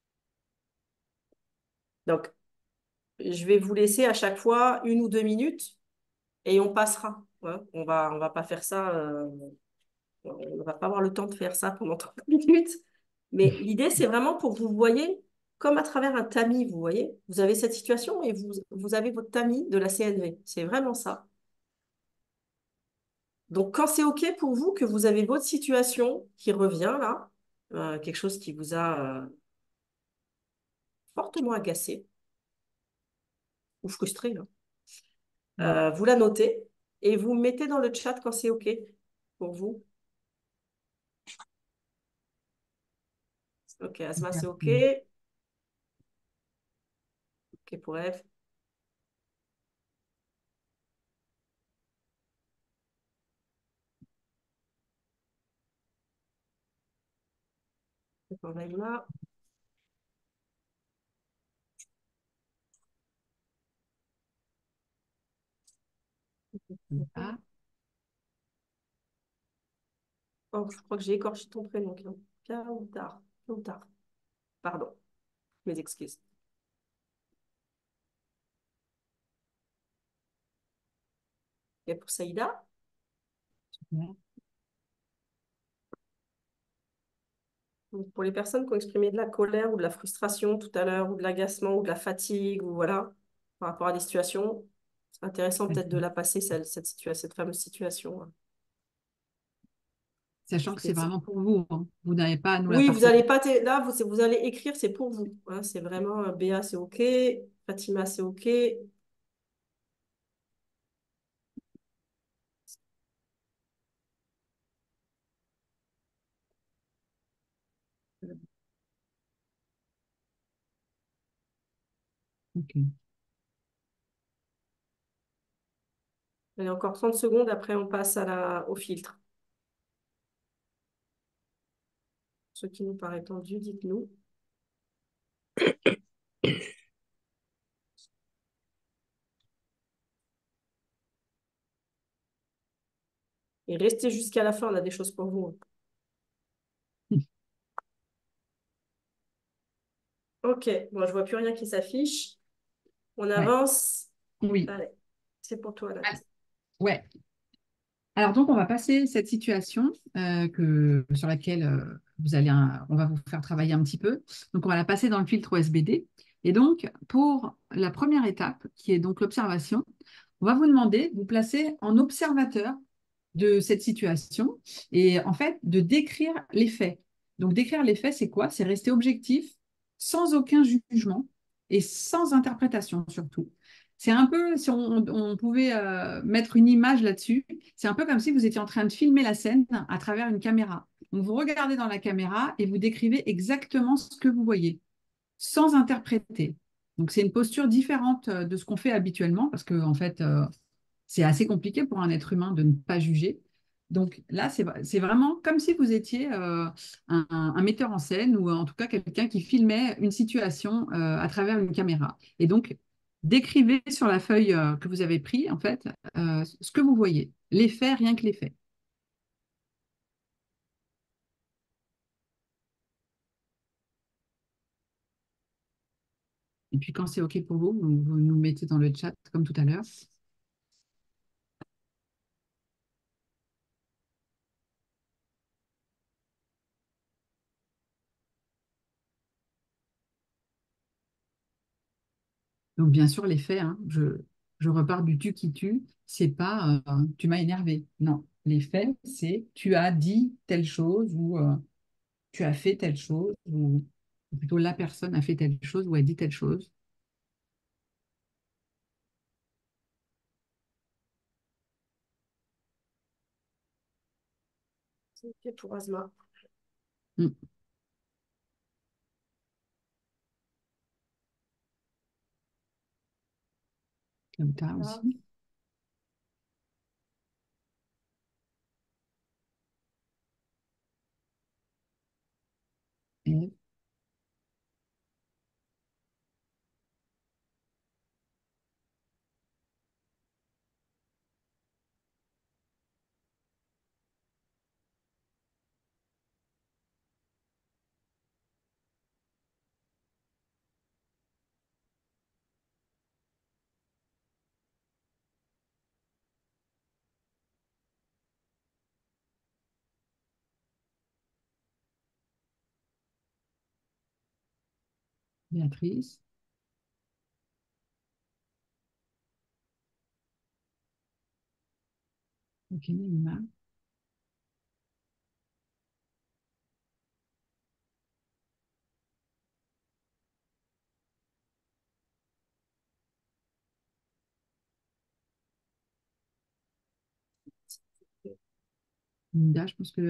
Donc, je vais vous laisser à chaque fois 1 ou 2 minutes et on passera. Ouais, on va pas faire ça. On ne va pas avoir le temps de faire ça pendant 30 minutes. Mais l'idée, c'est vraiment pour que vous voyez comme à travers un tamis, vous voyez. Vous avez cette situation et vous avez votre tamis de la CNV. C'est vraiment ça. Donc, quand c'est OK pour vous que vous avez votre situation qui revient là, quelque chose qui vous a fortement agacé ou frustré, là, vous la notez et vous mettez dans le chat quand c'est OK pour vous. OK, Asma, c'est OK. OK pour Eve. OK pour Naïma. Ah, Oh, je crois que j'ai écorché ton prénom. Kautar. Kautar. Pardon. Mes excuses. Et pour Saïda, ouais. donc, pour les personnes qui ont exprimé de la colère ou de la frustration tout à l'heure, ou de l'agacement ou de la fatigue, ou voilà, par rapport à des situations, c'est intéressant peut-être de la passer, cette fameuse situation. Sachant que c'est C'est ça. vraiment pour vous, hein. Vous n'avez pas à nous la Oui, vous partager. allez pas là, vous allez écrire, c'est pour vous, hein. C'est vraiment Béa, c'est OK, Fatima, c'est OK. Ok. Allez, encore 30 secondes, après on passe au filtre. Ce qui nous paraît tendu, dites-nous. Et restez jusqu'à la fin, on a des choses pour vous. OK, bon, je vois plus rien qui s'affiche. On Ouais. avance. Oui. Allez, c'est pour toi, Ah, Nat. ouais. Alors donc, on va passer cette situation sur laquelle on va vous faire travailler un petit peu. Donc, on va la passer dans le filtre OSBD. Et donc, pour la première étape, qui est donc l'observation, on va vous demander de vous placer en observateur de cette situation et en fait de décrire les faits. Donc, décrire les faits, c'est quoi? C'est rester objectif, sans aucun jugement et sans interprétation surtout. C'est un peu, si on pouvait mettre une image là-dessus, c'est un peu comme si vous étiez en train de filmer la scène à travers une caméra. Donc, vous regardez dans la caméra et vous décrivez exactement ce que vous voyez, sans interpréter. Donc, c'est une posture différente de ce qu'on fait habituellement, parce que, en fait, c'est assez compliqué pour un être humain de ne pas juger. Donc là, c'est vraiment comme si vous étiez un metteur en scène ou en tout cas quelqu'un qui filmait une situation à travers une caméra. Et donc, décrivez sur la feuille que vous avez pris, en fait, ce que vous voyez. Les faits, rien que les faits. Et puis quand c'est OK pour vous, vous nous mettez dans le chat comme tout à l'heure. Donc bien sûr, les faits, hein, je repars du tu qui tue, c'est pas tu m'as énervé. Non, les faits, c'est tu as dit telle chose ou tu as fait telle chose ou plutôt la personne a fait telle chose ou a dit telle chose. C'est OK pour Asma. Mm. Comme ça Ah, aussi. Et Béatrice, ok, Nima, Linda,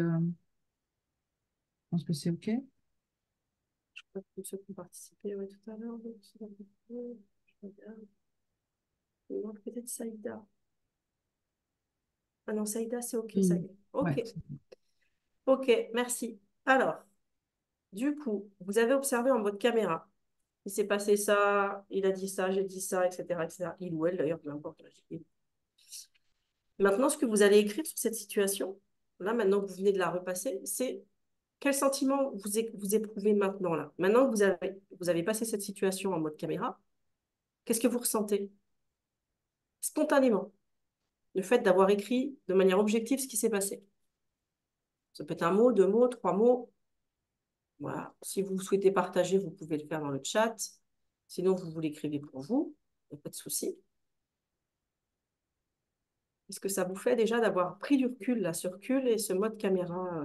je pense que c'est ok. je crois que ceux qui ont participé ouais, tout à l'heure. Donc, c'est un peu plus- je regarde. Il manque peut-être Saïda. Ah non, Saïda, c'est OK, ça y Mm. est. Ouais. OK. OK, merci. Alors, du coup, vous avez observé en mode caméra. Il s'est passé ça, il a dit ça, j'ai dit ça, etc., etc. Il ou elle, d'ailleurs, peu importe. Maintenant, ce que vous allez écrire sur cette situation, là, maintenant que vous venez de la repasser, c'est quel sentiment vous éprouvez maintenant, là. Maintenant que vous avez passé cette situation en mode caméra, qu'est-ce que vous ressentez spontanément? Le fait d'avoir écrit de manière objective ce qui s'est passé. Ça peut être un mot, deux mots, trois mots. Voilà. Si vous souhaitez partager, vous pouvez le faire dans le chat. Sinon, vous l'écrivez pour vous. Il n'y a pas de souci. Est-ce que ça vous fait déjà d'avoir pris du recul, là, ce recul et ce mode caméra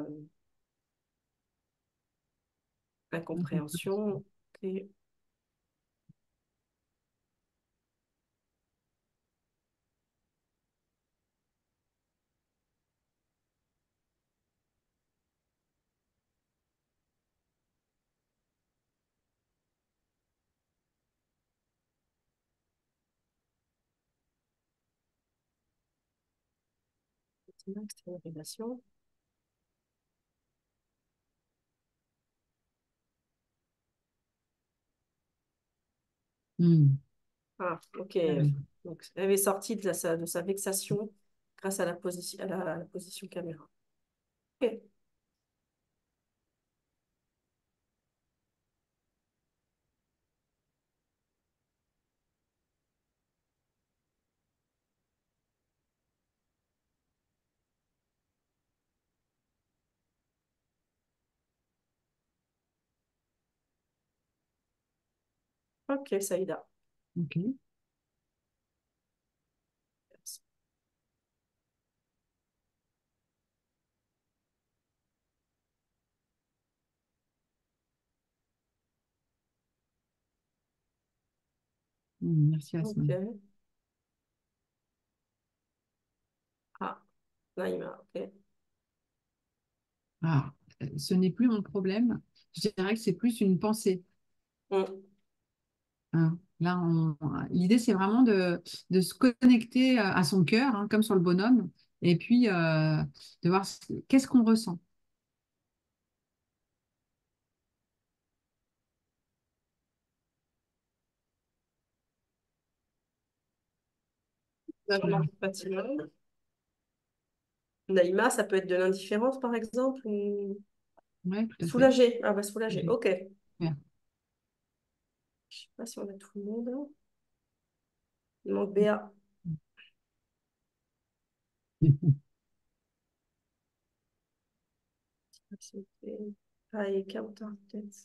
incompréhension? Ok. Extériorisation. Ah, ok. Donc, elle est sortie de sa vexation grâce à à la position caméra. Ok. Ok, Saïda. Ok. Merci Asma. Ok. Ah, Naïma, ok. Ah, ce n'est plus mon problème. Je dirais que c'est plus une pensée. Mm. Hein. Là, l'idée, c'est vraiment de se connecter à son cœur, hein, comme sur le bonhomme, et puis de voir qu'est-ce qu'on ressent. Vraiment, Fatima. Naïma, ça peut être de l'indifférence, par exemple, ou Oui, tout à fait. soulagé. Ah, bah, soulagé. Ok. Ok. Super. Je sais pas si on a tout le monde. Il manque Béa. Ah, et Kauta, peut-être.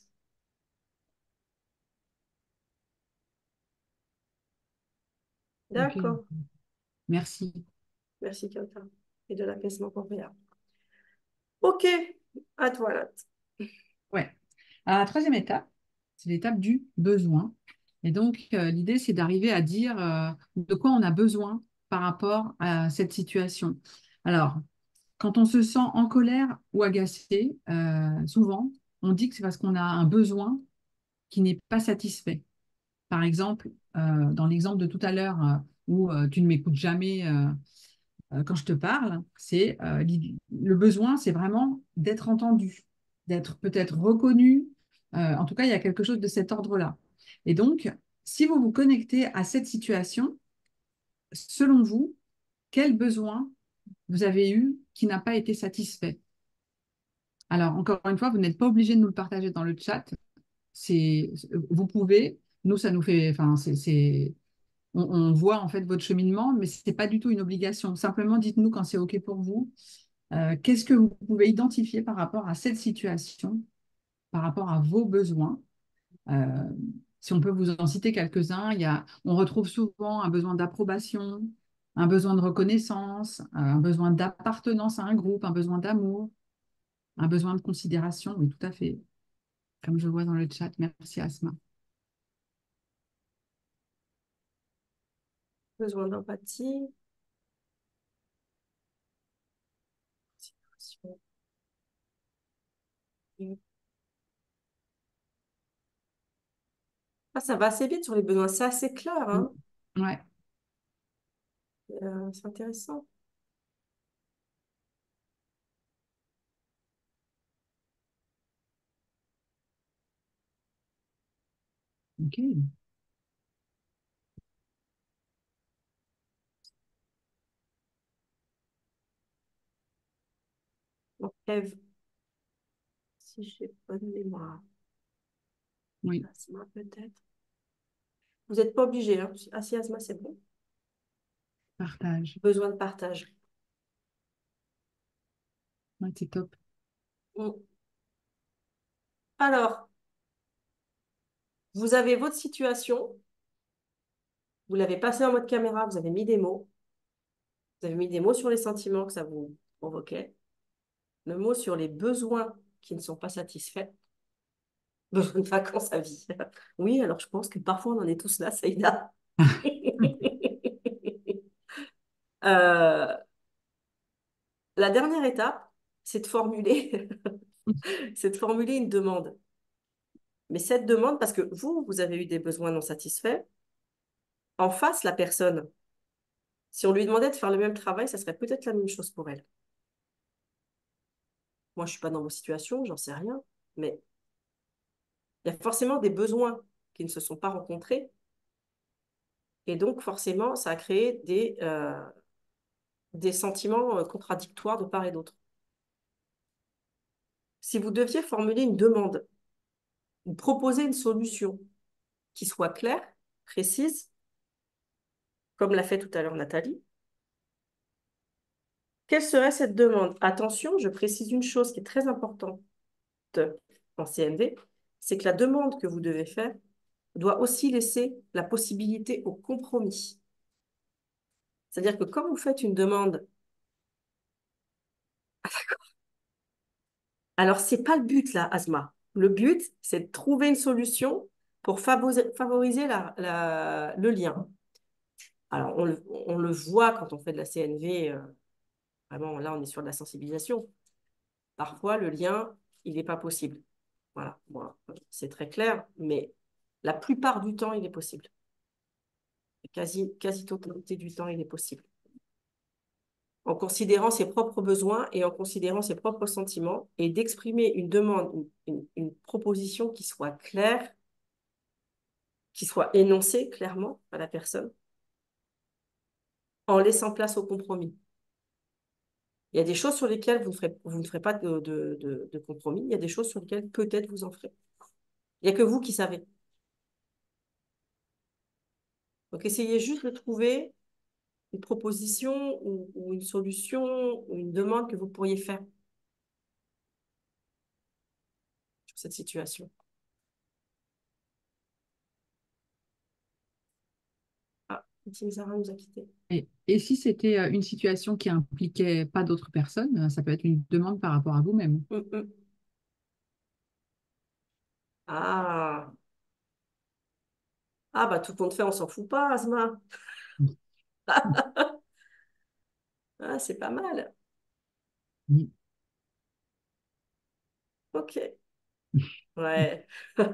Ok. D'accord. Merci. Merci, Kauta. Et de l'apaisement pour Béa. Ok. À toi, là. Ouais. La troisième étape, c'est l'étape du besoin. Et donc, l'idée, c'est d'arriver à dire de quoi on a besoin par rapport à cette situation. Alors, quand on se sent en colère ou agacé, souvent, on dit que c'est parce qu'on a un besoin qui n'est pas satisfait. Par exemple, dans l'exemple de tout à l'heure où tu ne m'écoutes jamais quand je te parle, le besoin, c'est vraiment d'être entendu, d'être peut-être reconnu. En tout cas, il y a quelque chose de cet ordre-là. Et donc, si vous vous connectez à cette situation, selon vous, quel besoin vous avez eu qui n'a pas été satisfait? Alors, encore une fois, vous n'êtes pas obligé de nous le partager dans le chat. Vous pouvez, nous, ça nous fait, enfin, on voit en fait votre cheminement, mais ce n'est pas du tout une obligation. Simplement, dites-nous quand c'est OK pour vous. Qu'est-ce que vous pouvez identifier par rapport à cette situation, par rapport à vos besoins? Euh, Si on peut vous en citer quelques-uns, on retrouve souvent un besoin d'approbation, un besoin de reconnaissance, un besoin d'appartenance à un groupe, un besoin d'amour, un besoin de considération. Oui, tout à fait. Comme je vois dans le chat. Merci, Asma. Besoin d'empathie. Ah, ça va assez vite sur les besoins. C'est assez clair, hein. Ouais, C'est intéressant. OK. Donc, Eve, si j'ai bonne mémoire. Oui, Asma, peut-être. Vous n'êtes pas obligé, hein. Ah, si, Asma, c'est bon. partage. Besoin de partage. Ouais, c'est top. Mm. Alors, vous avez votre situation. Vous l'avez passé en mode caméra. Vous avez mis des mots. Vous avez mis des mots sur les sentiments que ça vous provoquait, le mot sur les besoins qui ne sont pas satisfaits, besoin de vacances à vie. Oui, alors je pense que parfois on en est tous là, Saïda. Euh, la dernière étape, c'est de formuler, c'est de formuler une demande. Mais cette demande, parce que vous avez eu des besoins non satisfaits, en face, la personne, si on lui demandait de faire le même travail, ça serait peut-être la même chose pour elle. Moi, je ne suis pas dans vos situations, j'en sais rien, mais il y a forcément des besoins qui ne se sont pas rencontrés. Et donc, forcément, ça a créé des sentiments contradictoires de part et d'autre. Si vous deviez formuler une demande ou proposer une solution qui soit claire, précise, comme l'a fait tout à l'heure Nathalie, quelle serait cette demande? Attention, je précise une chose qui est très importante en CNV, c'est que la demande que vous devez faire doit aussi laisser la possibilité au compromis. C'est-à-dire que quand vous faites une demande, alors c'est pas le but là, Asma. Le but, c'est de trouver une solution pour favoriser le lien. Alors, on le voit quand on fait de la CNV, vraiment, là, on est sur de la sensibilisation. Parfois, le lien, il n'est pas possible. Voilà, bon, c'est très clair, mais la plupart du temps, il est possible. Quasi-totalité du temps, il est possible. En considérant ses propres besoins et en considérant ses propres sentiments, et d'exprimer une demande, une proposition qui soit claire, qui soit énoncée clairement à la personne, en laissant place au compromis. Il y a des choses sur lesquelles vous ne ferez pas de compromis. Il y a des choses sur lesquelles peut-être vous en ferez. Il n'y a que vous qui savez. Donc, essayez juste de trouver une proposition ou une solution ou une demande que vous pourriez faire sur cette situation. Ah, Tim Zara nous a quittés. Et si c'était une situation qui impliquait pas d'autres personnes, ça peut être une demande par rapport à vous-même. Ah. Ah, bah tout compte fait, on s'en fout pas, Asma. Ah, c'est pas mal. Oui. Ok. Ouais.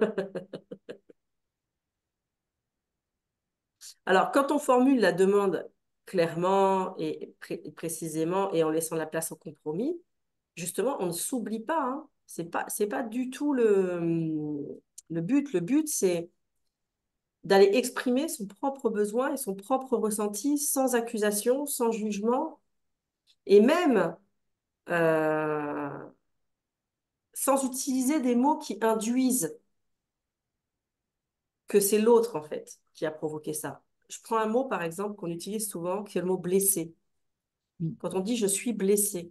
Alors, quand on formule la demande clairement et précisément et en laissant la place au compromis, justement, on ne s'oublie pas, hein. C'est pas du tout le but. Le but, c'est d'aller exprimer son propre besoin et son propre ressenti sans accusation, sans jugement, et même sans utiliser des mots qui induisent que c'est l'autre, en fait, qui a provoqué ça. Je prends un mot, par exemple, qu'on utilise souvent, qui est le mot blessé. Quand on dit je suis blessé,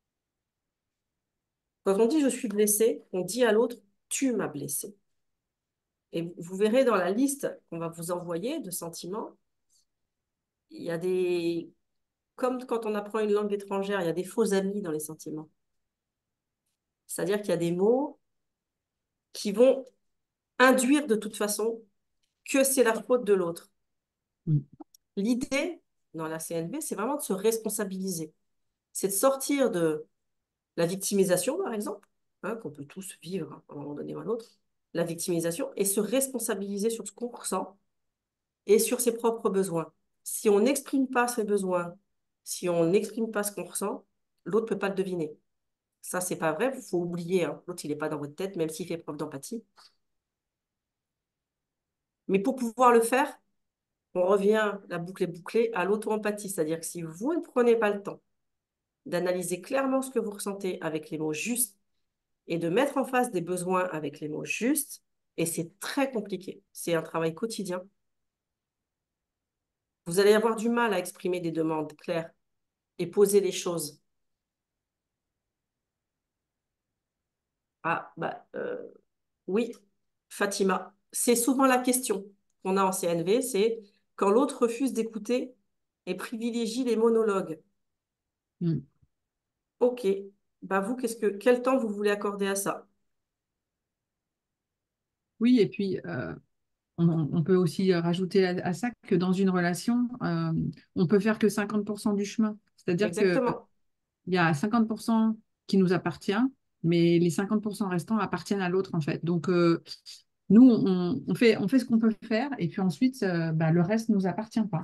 quand on dit je suis blessé, on dit à l'autre tu m'as blessé. Et vous verrez dans la liste qu'on va vous envoyer de sentiments, il y a des, comme quand on apprend une langue étrangère, il y a des faux amis dans les sentiments. C'est-à-dire qu'il y a des mots qui vont induire de toute façon que c'est la faute de l'autre. L'idée dans la CNV, c'est vraiment de se responsabiliser. C'est de sortir de la victimisation, par exemple, hein, qu'on peut tous vivre à un moment donné ou à l'autre, la victimisation, et se responsabiliser sur ce qu'on ressent et sur ses propres besoins. Si on n'exprime pas ses besoins, si on n'exprime pas ce qu'on ressent, l'autre ne peut pas le deviner. Ça, c'est pas vrai, il faut oublier, hein. L'autre, il n'est pas dans votre tête, même s'il fait preuve d'empathie. Mais pour pouvoir le faire, on revient, la boucle est bouclée, à l'auto-empathie. C'est-à-dire que si vous ne prenez pas le temps d'analyser clairement ce que vous ressentez avec les mots justes et de mettre en face des besoins avec les mots justes, et c'est très compliqué, c'est un travail quotidien, vous allez avoir du mal à exprimer des demandes claires et poser les choses. Ah, bah, oui, Fatima, c'est souvent la question qu'on a en CNV, c'est quand l'autre refuse d'écouter et privilégie les monologues. Mm. Ok. Bah vous, quel temps vous voulez accorder à ça? Oui, et puis on peut aussi rajouter à ça que dans une relation, on peut faire que 50% du chemin. C'est-à-dire qu'il Exactement. y a 50% qui nous appartient, mais les 50% restants appartiennent à l'autre, en fait. Donc, nous, on fait ce qu'on peut faire, et puis ensuite, bah, le reste ne nous appartient pas.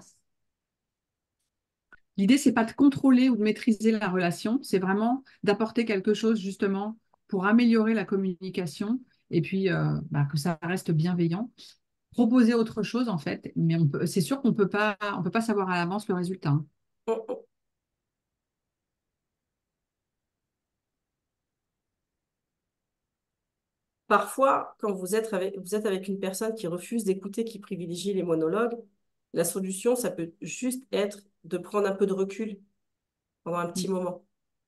L'idée, c'est pas de contrôler ou de maîtriser la relation, c'est vraiment d'apporter quelque chose justement pour améliorer la communication et puis bah, que ça reste bienveillant. Proposer autre chose en fait, mais c'est sûr on peut pas savoir à l'avance le résultat, hein. Mm, mm. Parfois, quand vous êtes avec une personne qui refuse d'écouter, qui privilégie les monologues, la solution, ça peut juste être de prendre un peu de recul pendant un petit moment.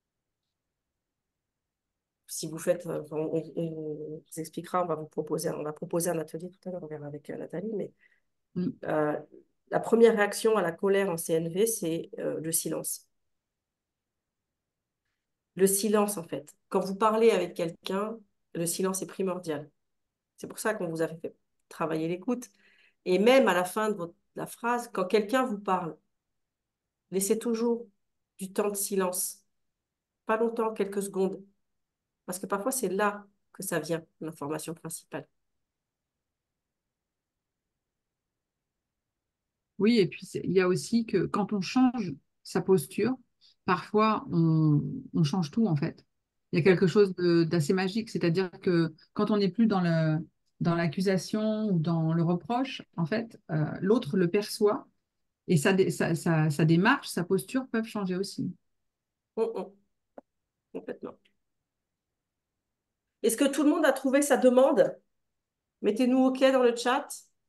Si vous faites, on vous expliquera, on va proposer un atelier tout à l'heure, on verra avec Nathalie, mais Mm. la première réaction à la colère en CNV, c'est le silence. Le silence, en fait. Quand vous parlez avec quelqu'un, le silence est primordial. C'est pour ça qu'on vous a fait travailler l'écoute. Et même à la fin de la phrase, quand quelqu'un vous parle, laissez toujours du temps de silence. Pas longtemps, quelques secondes. Parce que parfois, c'est là que ça vient, l'information principale. Oui, et puis il y a aussi que quand on change sa posture, parfois on change tout en fait. Il y a quelque chose d'assez magique, c'est-à-dire que quand on n'est plus dans l'accusation ou dans le reproche, en fait, l'autre le perçoit et sa démarche, sa posture peuvent changer aussi. Complètement. Est-ce que tout le monde a trouvé sa demande? Mettez-nous OK dans le chat.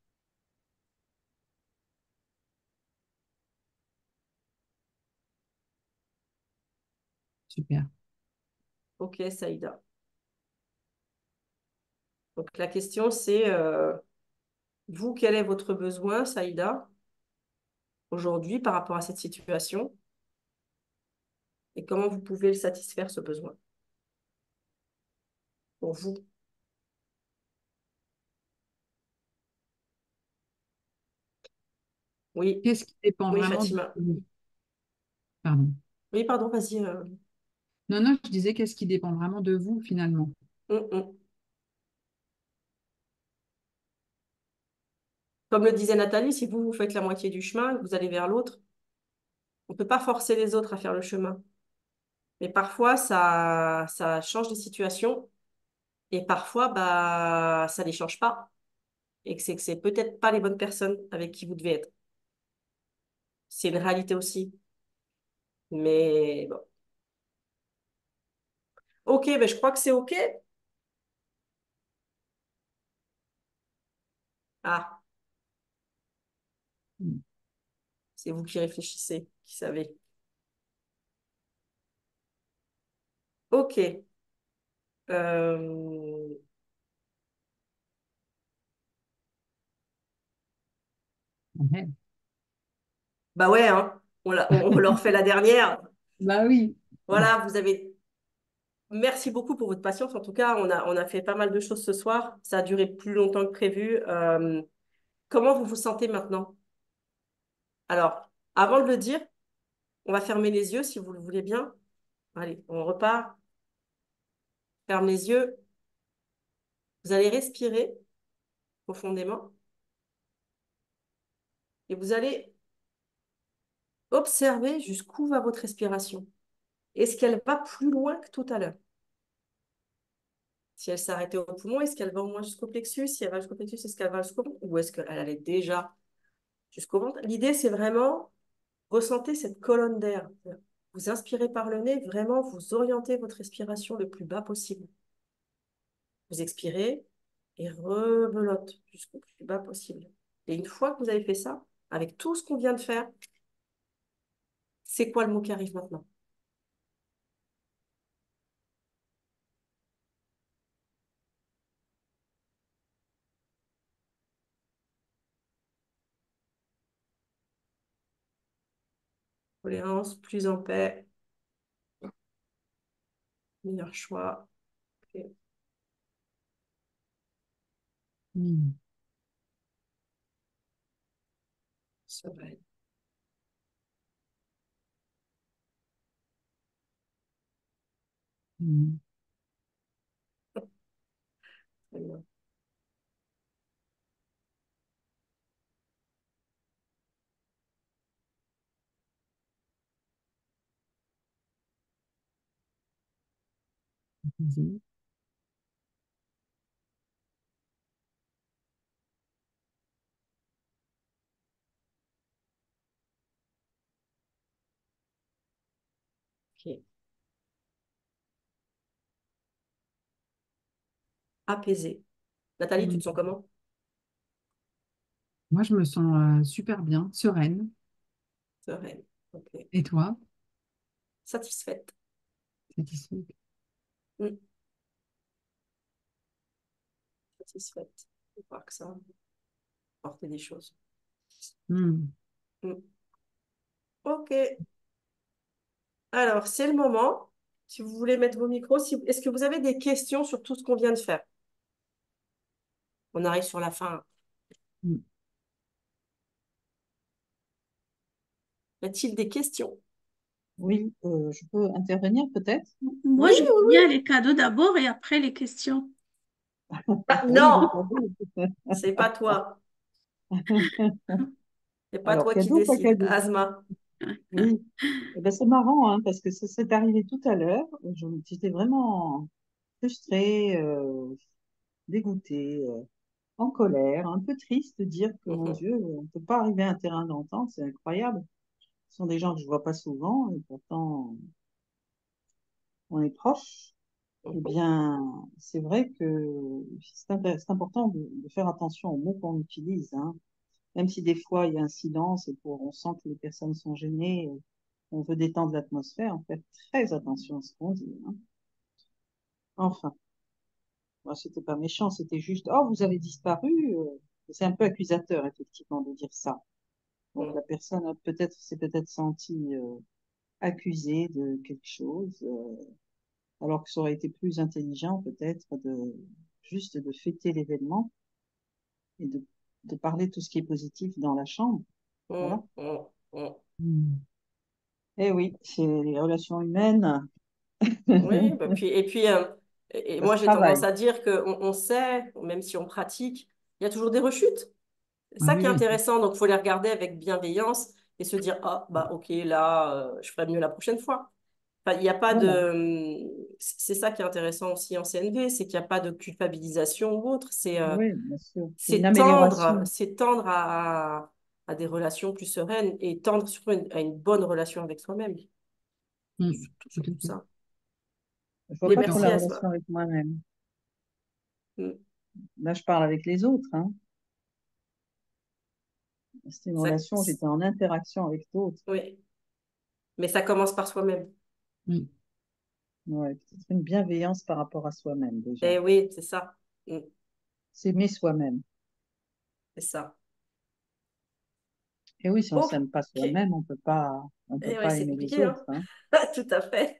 Super. OK, Saïda. Donc la question, c'est, vous, quel est votre besoin, Saïda, aujourd'hui par rapport à cette situation? Et comment vous pouvez le satisfaire, ce besoin, pour vous? Oui, Qu'est-ce qui dépend oui, vraiment de Fatima. vous? Pardon. Oui, pardon, vas-y. Non, non, je disais qu'est-ce qui dépend vraiment de vous finalement? Hum, hum. Comme le disait Nathalie, si vous faites la moitié du chemin, que vous allez vers l'autre, on ne peut pas forcer les autres à faire le chemin. Mais parfois, ça change les situations et parfois, bah, ça ne les change pas. Et que c'est peut-être pas les bonnes personnes avec qui vous devez être. C'est une réalité aussi. Mais bon. Ok, ben je crois que c'est ok. Ah, Mm. c'est vous qui réfléchissez, qui savez. Ok. Euh, Ouais. Bah ouais, hein. On leur fait la dernière. Bah oui. Voilà, vous avez. Merci beaucoup pour votre patience. En tout cas, on a fait pas mal de choses ce soir. Ça a duré plus longtemps que prévu. Comment vous vous sentez maintenant? Alors, avant de le dire, on va fermer les yeux si vous le voulez bien. Allez, on repart. Ferme les yeux. Vous allez respirer profondément et vous allez observer jusqu'où va votre respiration. Est-ce qu'elle va plus loin que tout à l'heure? Si elle s'arrêtait au poumon, est-ce qu'elle va au moins jusqu'au plexus? Si elle va jusqu'au plexus, est-ce qu'elle va jusqu'au ventre? Ou est-ce qu'elle allait déjà jusqu'au ventre? L'idée, c'est vraiment ressentir cette colonne d'air. Vous inspirez par le nez, vraiment vous orientez votre respiration le plus bas possible. Vous expirez et rebelote jusqu'au plus bas possible. Et une fois que vous avez fait ça, avec tout ce qu'on vient de faire, c'est quoi le mot qui arrive maintenant? Tolérance, plus en paix, meilleur choix. Ok. Hmm. Sereine. Hmm. Très bien. Vas-y. Ok. Apaisé. Nathalie, tu Hmm. te sens comment? Moi, je me sens super bien, sereine. Sereine. Ok. Et toi? Satisfaite. Satisfaite? Hmm. Satisfaite. Je crois que ça apporter des choses. Hmm. Hmm. Ok. Alors, c'est le moment. Si vous voulez mettre vos micros, est-ce que vous avez des questions sur tout ce qu'on vient de faire? On arrive sur la fin. Hmm. Y a-t-il des questions? Oui, je peux intervenir peut-être? Moi, Oui, je veux oui, bien les cadeaux d'abord et après les questions. oui. Ah, Oui, non, les cadeaux. c'est pas toi. C'est pas Alors, toi qui cadeau, pas décide. cadeau. Asma. Oui. Eh ben, c'est marrant, hein, parce que ça s'est arrivé tout à l'heure. J'étais vraiment frustrée, dégoûtée, en colère, un peu triste de dire que, mon Mhm, Dieu, on ne peut pas arriver à un terrain d'entente, c'est incroyable. Ce sont des gens que je vois pas souvent, et pourtant, on est proches. Eh mhm, bien, c'est vrai que c'est important de faire attention aux mots qu'on utilise, hein. Même si des fois il y a un silence et on sent que les personnes sont gênées, on veut détendre l'atmosphère, on fait très attention à ce qu'on dit, hein. Enfin, moi, c'était pas méchant, c'était juste, oh, vous avez disparu. C'est un peu accusateur, effectivement, de dire ça. Donc mhm, la personne s'est peut-être sentie accusée de quelque chose, alors que ça aurait été plus intelligent peut-être juste de fêter l'événement et de parler de tout ce qui est positif dans la chambre. mhm, Voilà. mhm, mhm. Hmm. Eh oui, c'est les relations humaines, Oui, bah puis et ça se moi j'ai tendance travaille. à dire qu'on sait, même si on pratique, il y a toujours des rechutes. C'est Ah ça oui, qui est oui. intéressant, donc il faut les regarder avec bienveillance et se dire, ah, bah ok, là, je ferai mieux la prochaine fois. Enfin, il n'y a pas Voilà. de... C'est ça qui est intéressant aussi en CNV, c'est qu'il n'y a pas de culpabilisation ou autre, Oui, bien sûr. C'est une amélioration. c'est tendre à des relations plus sereines et tendre surtout à une bonne relation avec soi-même. Hmm. Tout à Surtout fait. ça. Je vois Mais pas pour merci la Asma. relation avec moi-même. Mm. Là, je parle avec les autres, hein. C'était une Ça, relation, j'étais en interaction avec d'autres. oui, mais ça commence par soi-même. Hmm. Ouais, peut-être une bienveillance par rapport à soi-même déjà. Et oui, c'est ça. Mm. S'aimer soi-même. C'est ça. Et oui, si on Ok. s'aime pas Et soi-même, on peut oui, pas c'est aimer les compliqué, hein? autres, hein. Tout à fait.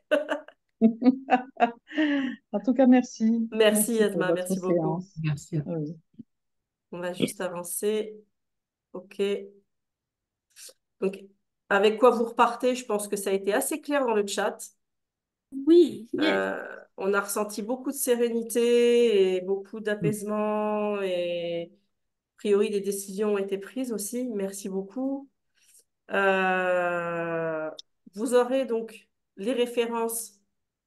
En tout cas, merci. Merci Merci pour Asma, votre merci beaucoup. séance. Merci. Oui. On va juste avancer. Ok. Donc, avec quoi vous repartez? Je pense que ça a été assez clair dans le chat. Oui, yes. On a ressenti beaucoup de sérénité et beaucoup Hmm. d'apaisement et a priori des décisions ont été prises aussi. Merci beaucoup. Euh, Vous aurez donc les références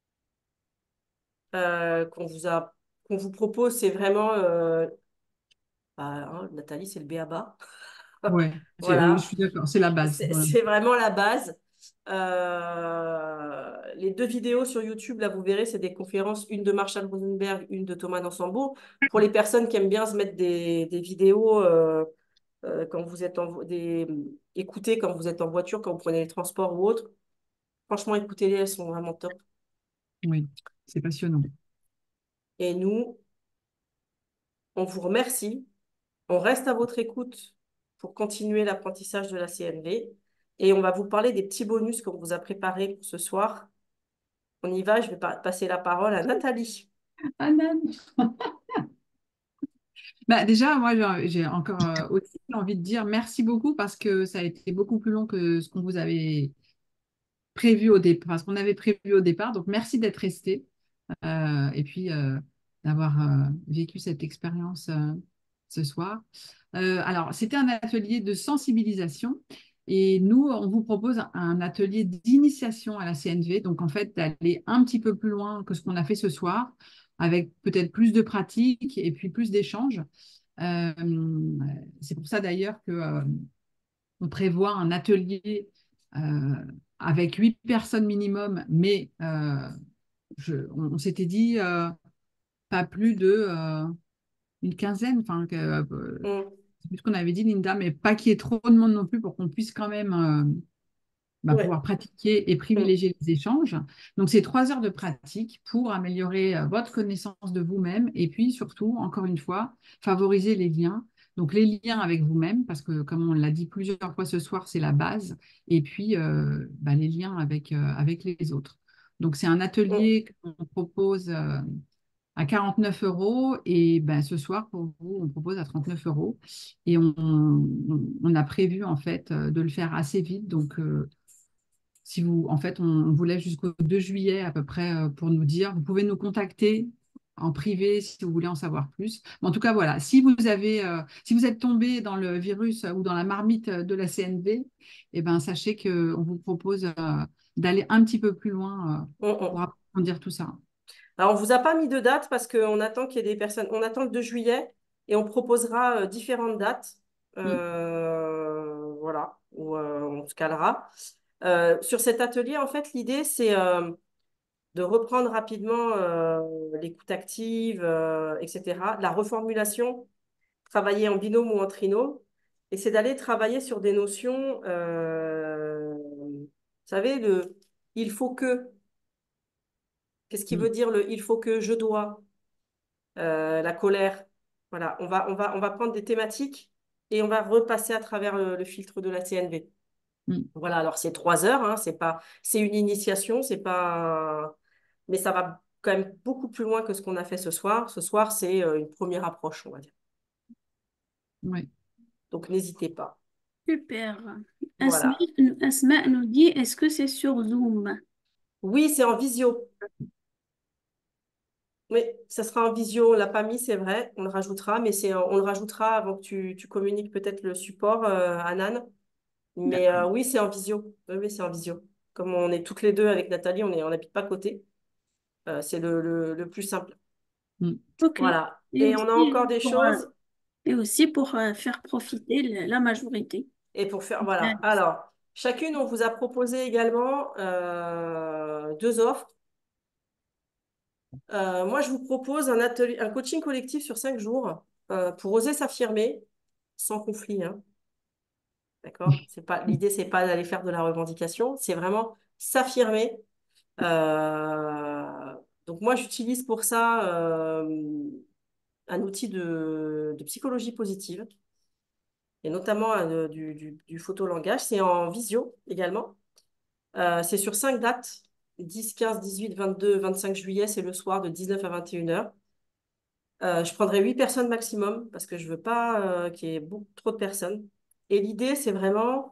qu'on vous propose. C'est vraiment bah, hein, Nathalie, c'est le b.a.-ba. Ouais, je Voilà, suis d'accord, c'est la base. Ouais. c'est vraiment la base. Les deux vidéos sur YouTube, là, vous verrez, c'est des conférences, une de Marshall Rosenberg, une de Thomas Dansembo. Pour les personnes qui aiment bien se mettre des vidéos quand vous êtes écoutez quand vous êtes en voiture, quand vous prenez les transports ou autre, franchement, écoutez-les, elles sont vraiment top. Oui, c'est passionnant. Et nous, on vous remercie. On reste à votre écoute pour continuer l'apprentissage de la CNV. et on va vous parler des petits bonus qu'on vous a préparés pour ce soir. On y va, je vais passer la parole à Nathalie. Anan. Bah, déjà, moi, j'ai encore aussi envie de dire merci beaucoup parce que ça a été beaucoup plus long que ce qu'on vous avait prévu au départ, ce qu'on avait prévu au départ. Donc, merci d'être resté et puis d'avoir vécu cette expérience ce soir. Alors, c'était un atelier de sensibilisation et nous, on vous propose un atelier d'initiation à la CNV. Donc, en fait, d'aller un petit peu plus loin que ce qu'on a fait ce soir, avec peut-être plus de pratique et puis plus d'échanges. Euh, c'est pour ça d'ailleurs que on prévoit un atelier euh, avec 8 personnes minimum, mais on s'était dit pas plus de une quinzaine, enfin, Mm. c'est plus ce qu'on avait dit, Linda, mais pas qu'il y ait trop de monde non plus pour qu'on puisse quand même Ouais. pouvoir pratiquer et Mm. privilégier les échanges. Donc, c'est 3 heures de pratique pour améliorer votre connaissance de vous-même et puis surtout, encore une fois, favoriser les liens. Donc, les liens avec vous-même, parce que comme on l'a dit plusieurs fois ce soir, c'est la base. Et puis, les liens avec les autres. Donc, c'est un Mm. atelier qu'on propose à 49 euros et ben, ce soir, pour vous, on propose à 39 euros. Et on a prévu en fait de le faire assez vite. Donc, si vous, en fait, on vous laisse jusqu'au 2 juillet à peu près pour nous dire. Vous pouvez nous contacter en privé si vous voulez en savoir plus. Mais en tout cas, voilà, si vous êtes tombé dans le virus ou dans la marmite de la CNV, eh ben, sachez qu'on vous propose d'aller un petit peu plus loin Mm. pour Mm. approfondir tout ça. Alors, on vous a pas mis de date parce qu'on attend qu'il y ait des personnes. On attend le 2 juillet et on proposera différentes dates. Mm, Voilà, où on se calera. Sur cet atelier, en fait, l'idée, c'est de reprendre rapidement l'écoute active, etc., la reformulation, travailler en binôme ou en trinôme, et c'est d'aller travailler sur des notions, vous savez, le il faut que, qu'est-ce qui veut mm, dire le il faut que, je dois, la colère. Voilà, on va prendre des thématiques et on va repasser à travers le filtre de la CNV. mm. Voilà, alors c'est 3 heures, hein, c'est une initiation, c'est pas, mais ça va quand même beaucoup plus loin que ce qu'on a fait ce soir. Ce soir, c'est une première approche, on va dire. Ouais. Donc n'hésitez pas. Super. Asma, Voilà. Asma nous dit, est-ce que c'est sur Zoom? Oui, c'est en visio. Oui, ça sera en visio. On l'a pas mis, c'est vrai. On le rajoutera, mais on le rajoutera avant que tu communiques peut-être le support, Anan. Mais D'accord. oui, c'est en visio. Oui, oui, c'est en visio. Comme on est toutes les deux avec Nathalie, on n'habite pas à côté. C'est le plus simple. Mm. OK. Voilà. Et Et on a aussi encore des pour, choses. faire profiter la majorité. Et pour faire, voilà. Alors, chacune, on vous a proposé également 2 offres. Moi, je vous propose un atelier, un coaching collectif sur 5 jours pour oser s'affirmer sans conflit, hein. D'accord? L'idée, c'est pas d'aller faire de la revendication, c'est vraiment s'affirmer. Euh, donc, moi, j'utilise pour ça un outil de psychologie positive et notamment du photolangage. C'est en visio également. C'est sur 5 dates, 10, 15, 18, 22, 25 juillet, c'est le soir de 19 à 21 heures. Je prendrai 8 personnes maximum parce que je veux pas qu'il y ait beaucoup trop de personnes. Et l'idée, c'est vraiment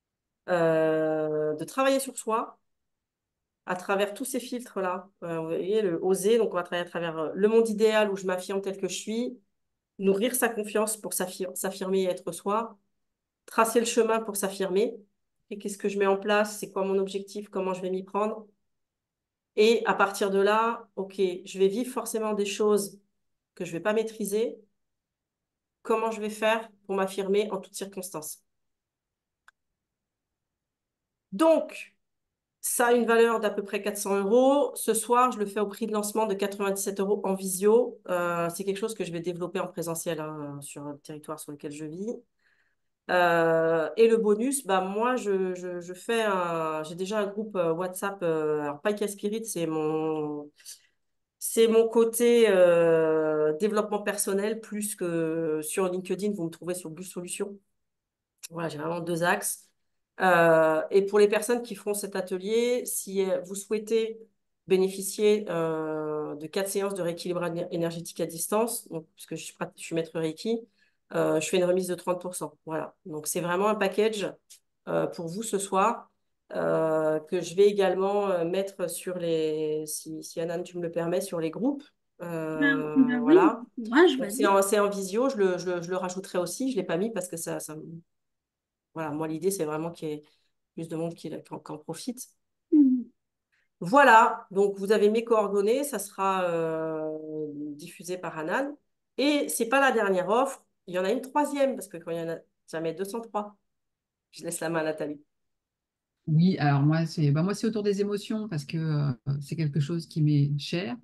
de travailler sur soi à travers tous ces filtres-là. Vous voyez, le oser, donc on va travailler à travers le monde idéal où je m'affirme tel que je suis, nourrir sa confiance pour s'affirmer et être soi, tracer le chemin pour s'affirmer. Et qu'est-ce que je mets en place? C'est quoi mon objectif? Comment je vais m'y prendre? Et à partir de là, OK, je vais vivre forcément des choses que je ne vais pas maîtriser. Comment je vais faire pour m'affirmer en toutes circonstances? Donc, ça a une valeur d'à peu près 400 euros. Ce soir, je le fais au prix de lancement de 97 euros en visio. C'est quelque chose que je vais développer en présentiel, hein, sur le territoire sur lequel je vis. Et le bonus, bah, moi, je fais j'ai déjà un groupe WhatsApp. Alors, Paika Spirit, c'est mon côté développement personnel, plus que sur LinkedIn, vous me trouvez sur Blue Solutions. Voilà, j'ai vraiment 2 axes. Et pour les personnes qui feront cet atelier, si vous souhaitez bénéficier de 4 séances de rééquilibrage énergétique à distance, donc, puisque je suis maître Reiki, je fais une remise de 30%. Voilà. Donc, c'est vraiment un package pour vous ce soir que je vais également mettre sur si Anan, tu me le permets, sur les groupes. Ben oui, Voilà. courage, Donc, vas-y. c'est en visio, je le rajouterai aussi. Je ne l'ai pas mis parce que voilà, moi, l'idée, c'est vraiment qu'il y ait plus de monde qui en profite. Mhm. Voilà, donc vous avez mes coordonnées, ça sera diffusé par Anan. Et c'est pas la dernière offre, il y en a une troisième, parce que quand il y en a jamais 203. Je laisse la main à Nathalie. Oui, alors moi, c'est autour des émotions parce que c'est quelque chose qui m'est cher.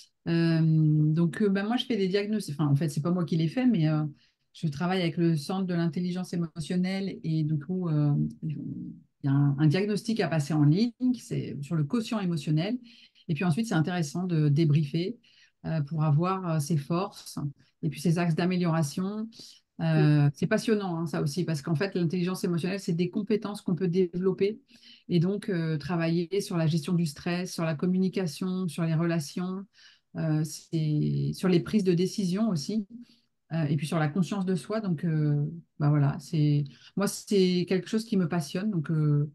Moi, je fais des diagnostics. Enfin, en fait, c'est pas moi qui les fais, mais je travaille avec le Centre de l'intelligence émotionnelle et du coup, il y a un diagnostic à passer en ligne, c'est sur le quotient émotionnel. Et puis ensuite, c'est intéressant de débriefer pour avoir ses forces et puis ses axes d'amélioration. C'est passionnant, hein, ça aussi, parce qu'en fait, l'intelligence émotionnelle, c'est des compétences qu'on peut développer et donc travailler sur la gestion du stress, sur la communication, sur les relations, sur les prises de décision aussi, et puis sur la conscience de soi. Donc, voilà, moi, c'est quelque chose qui me passionne. Donc,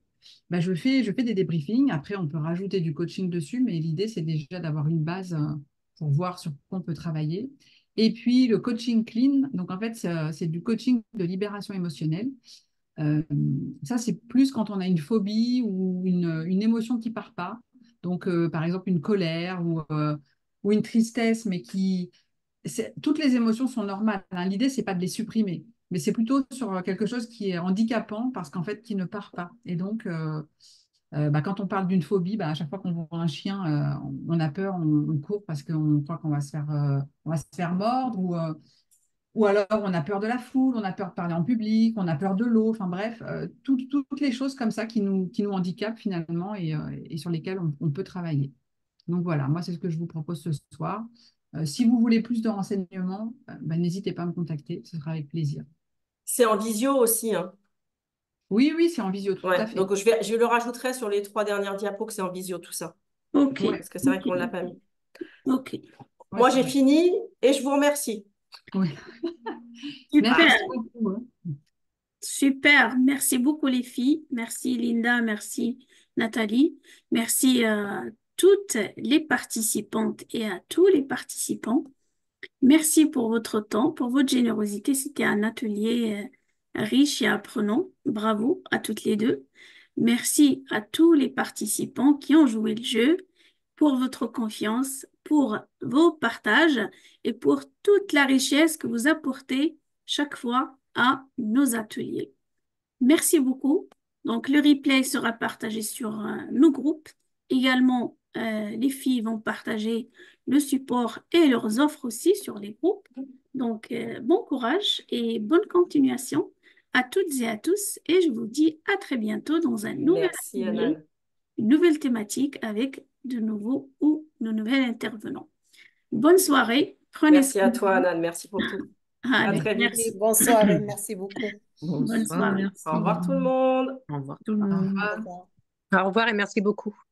je fais des débriefings. Après, on peut rajouter du coaching dessus, mais l'idée, c'est déjà d'avoir une base pour voir sur quoi on peut travailler. Et puis, le coaching clean, donc en fait, c'est du coaching de libération émotionnelle. Euh, Ça, c'est plus quand on a une phobie ou une émotion qui part pas. Donc, par exemple, une colère ou une tristesse, mais toutes les émotions sont normales, hein. L'idée, c'est pas de les supprimer, mais c'est plutôt sur quelque chose qui est handicapant parce qu'en fait, qui ne part pas. Et donc, quand on parle d'une phobie, à chaque fois qu'on voit un chien, on a peur, on court parce qu'on croit on va se faire mordre ou alors on a peur de la foule, on a peur de parler en public, on a peur de l'eau. Enfin bref, toutes les choses comme ça qui nous handicapent finalement et sur lesquelles on peut travailler. Donc voilà, moi, c'est ce que je vous propose ce soir. Si vous voulez plus de renseignements, n'hésitez pas à me contacter, ce sera avec plaisir. C'est en visio aussi, hein. Oui, oui, c'est en visio, tout à Ouais, fait. donc je le rajouterai sur les 3 dernières diapos que c'est en visio, tout ça. Ok, Ouais, Parce que c'est vrai ok, qu'on ne l'a pas mis. ok. ouais, Moi, c'est j'ai vrai. fini et je vous remercie. Ouais. Super, Merci beaucoup, hein. super. Merci beaucoup les filles. Merci Linda, merci Nathalie. Merci à toutes les participantes et à tous les participants. Merci pour votre temps, pour votre générosité. C'était un atelier riche et apprenant. Bravo à toutes les deux. Merci à tous les participants qui ont joué le jeu, pour votre confiance, pour vos partages et pour toute la richesse que vous apportez chaque fois à nos ateliers. Merci beaucoup. Donc, le replay sera partagé sur nos groupes. Également, les filles vont partager le support et leurs offres aussi sur les groupes. Donc, bon courage et bonne continuation à toutes et à tous. Et je vous dis à très bientôt dans un nouvel Merci, atelier, Anan. une nouvelle thématique avec de nouveaux ou de nouvelles intervenants. Bonne soirée. Prenez Merci soin à de toi, vous. Anan. Merci pour tout. À Allez, très vite. Et merci. bonne soirée, merci beaucoup. Bonne Bonsoir, soirée. merci. Au revoir tout le monde. Au revoir tout le Au monde. Au revoir. revoir. Au revoir et merci beaucoup.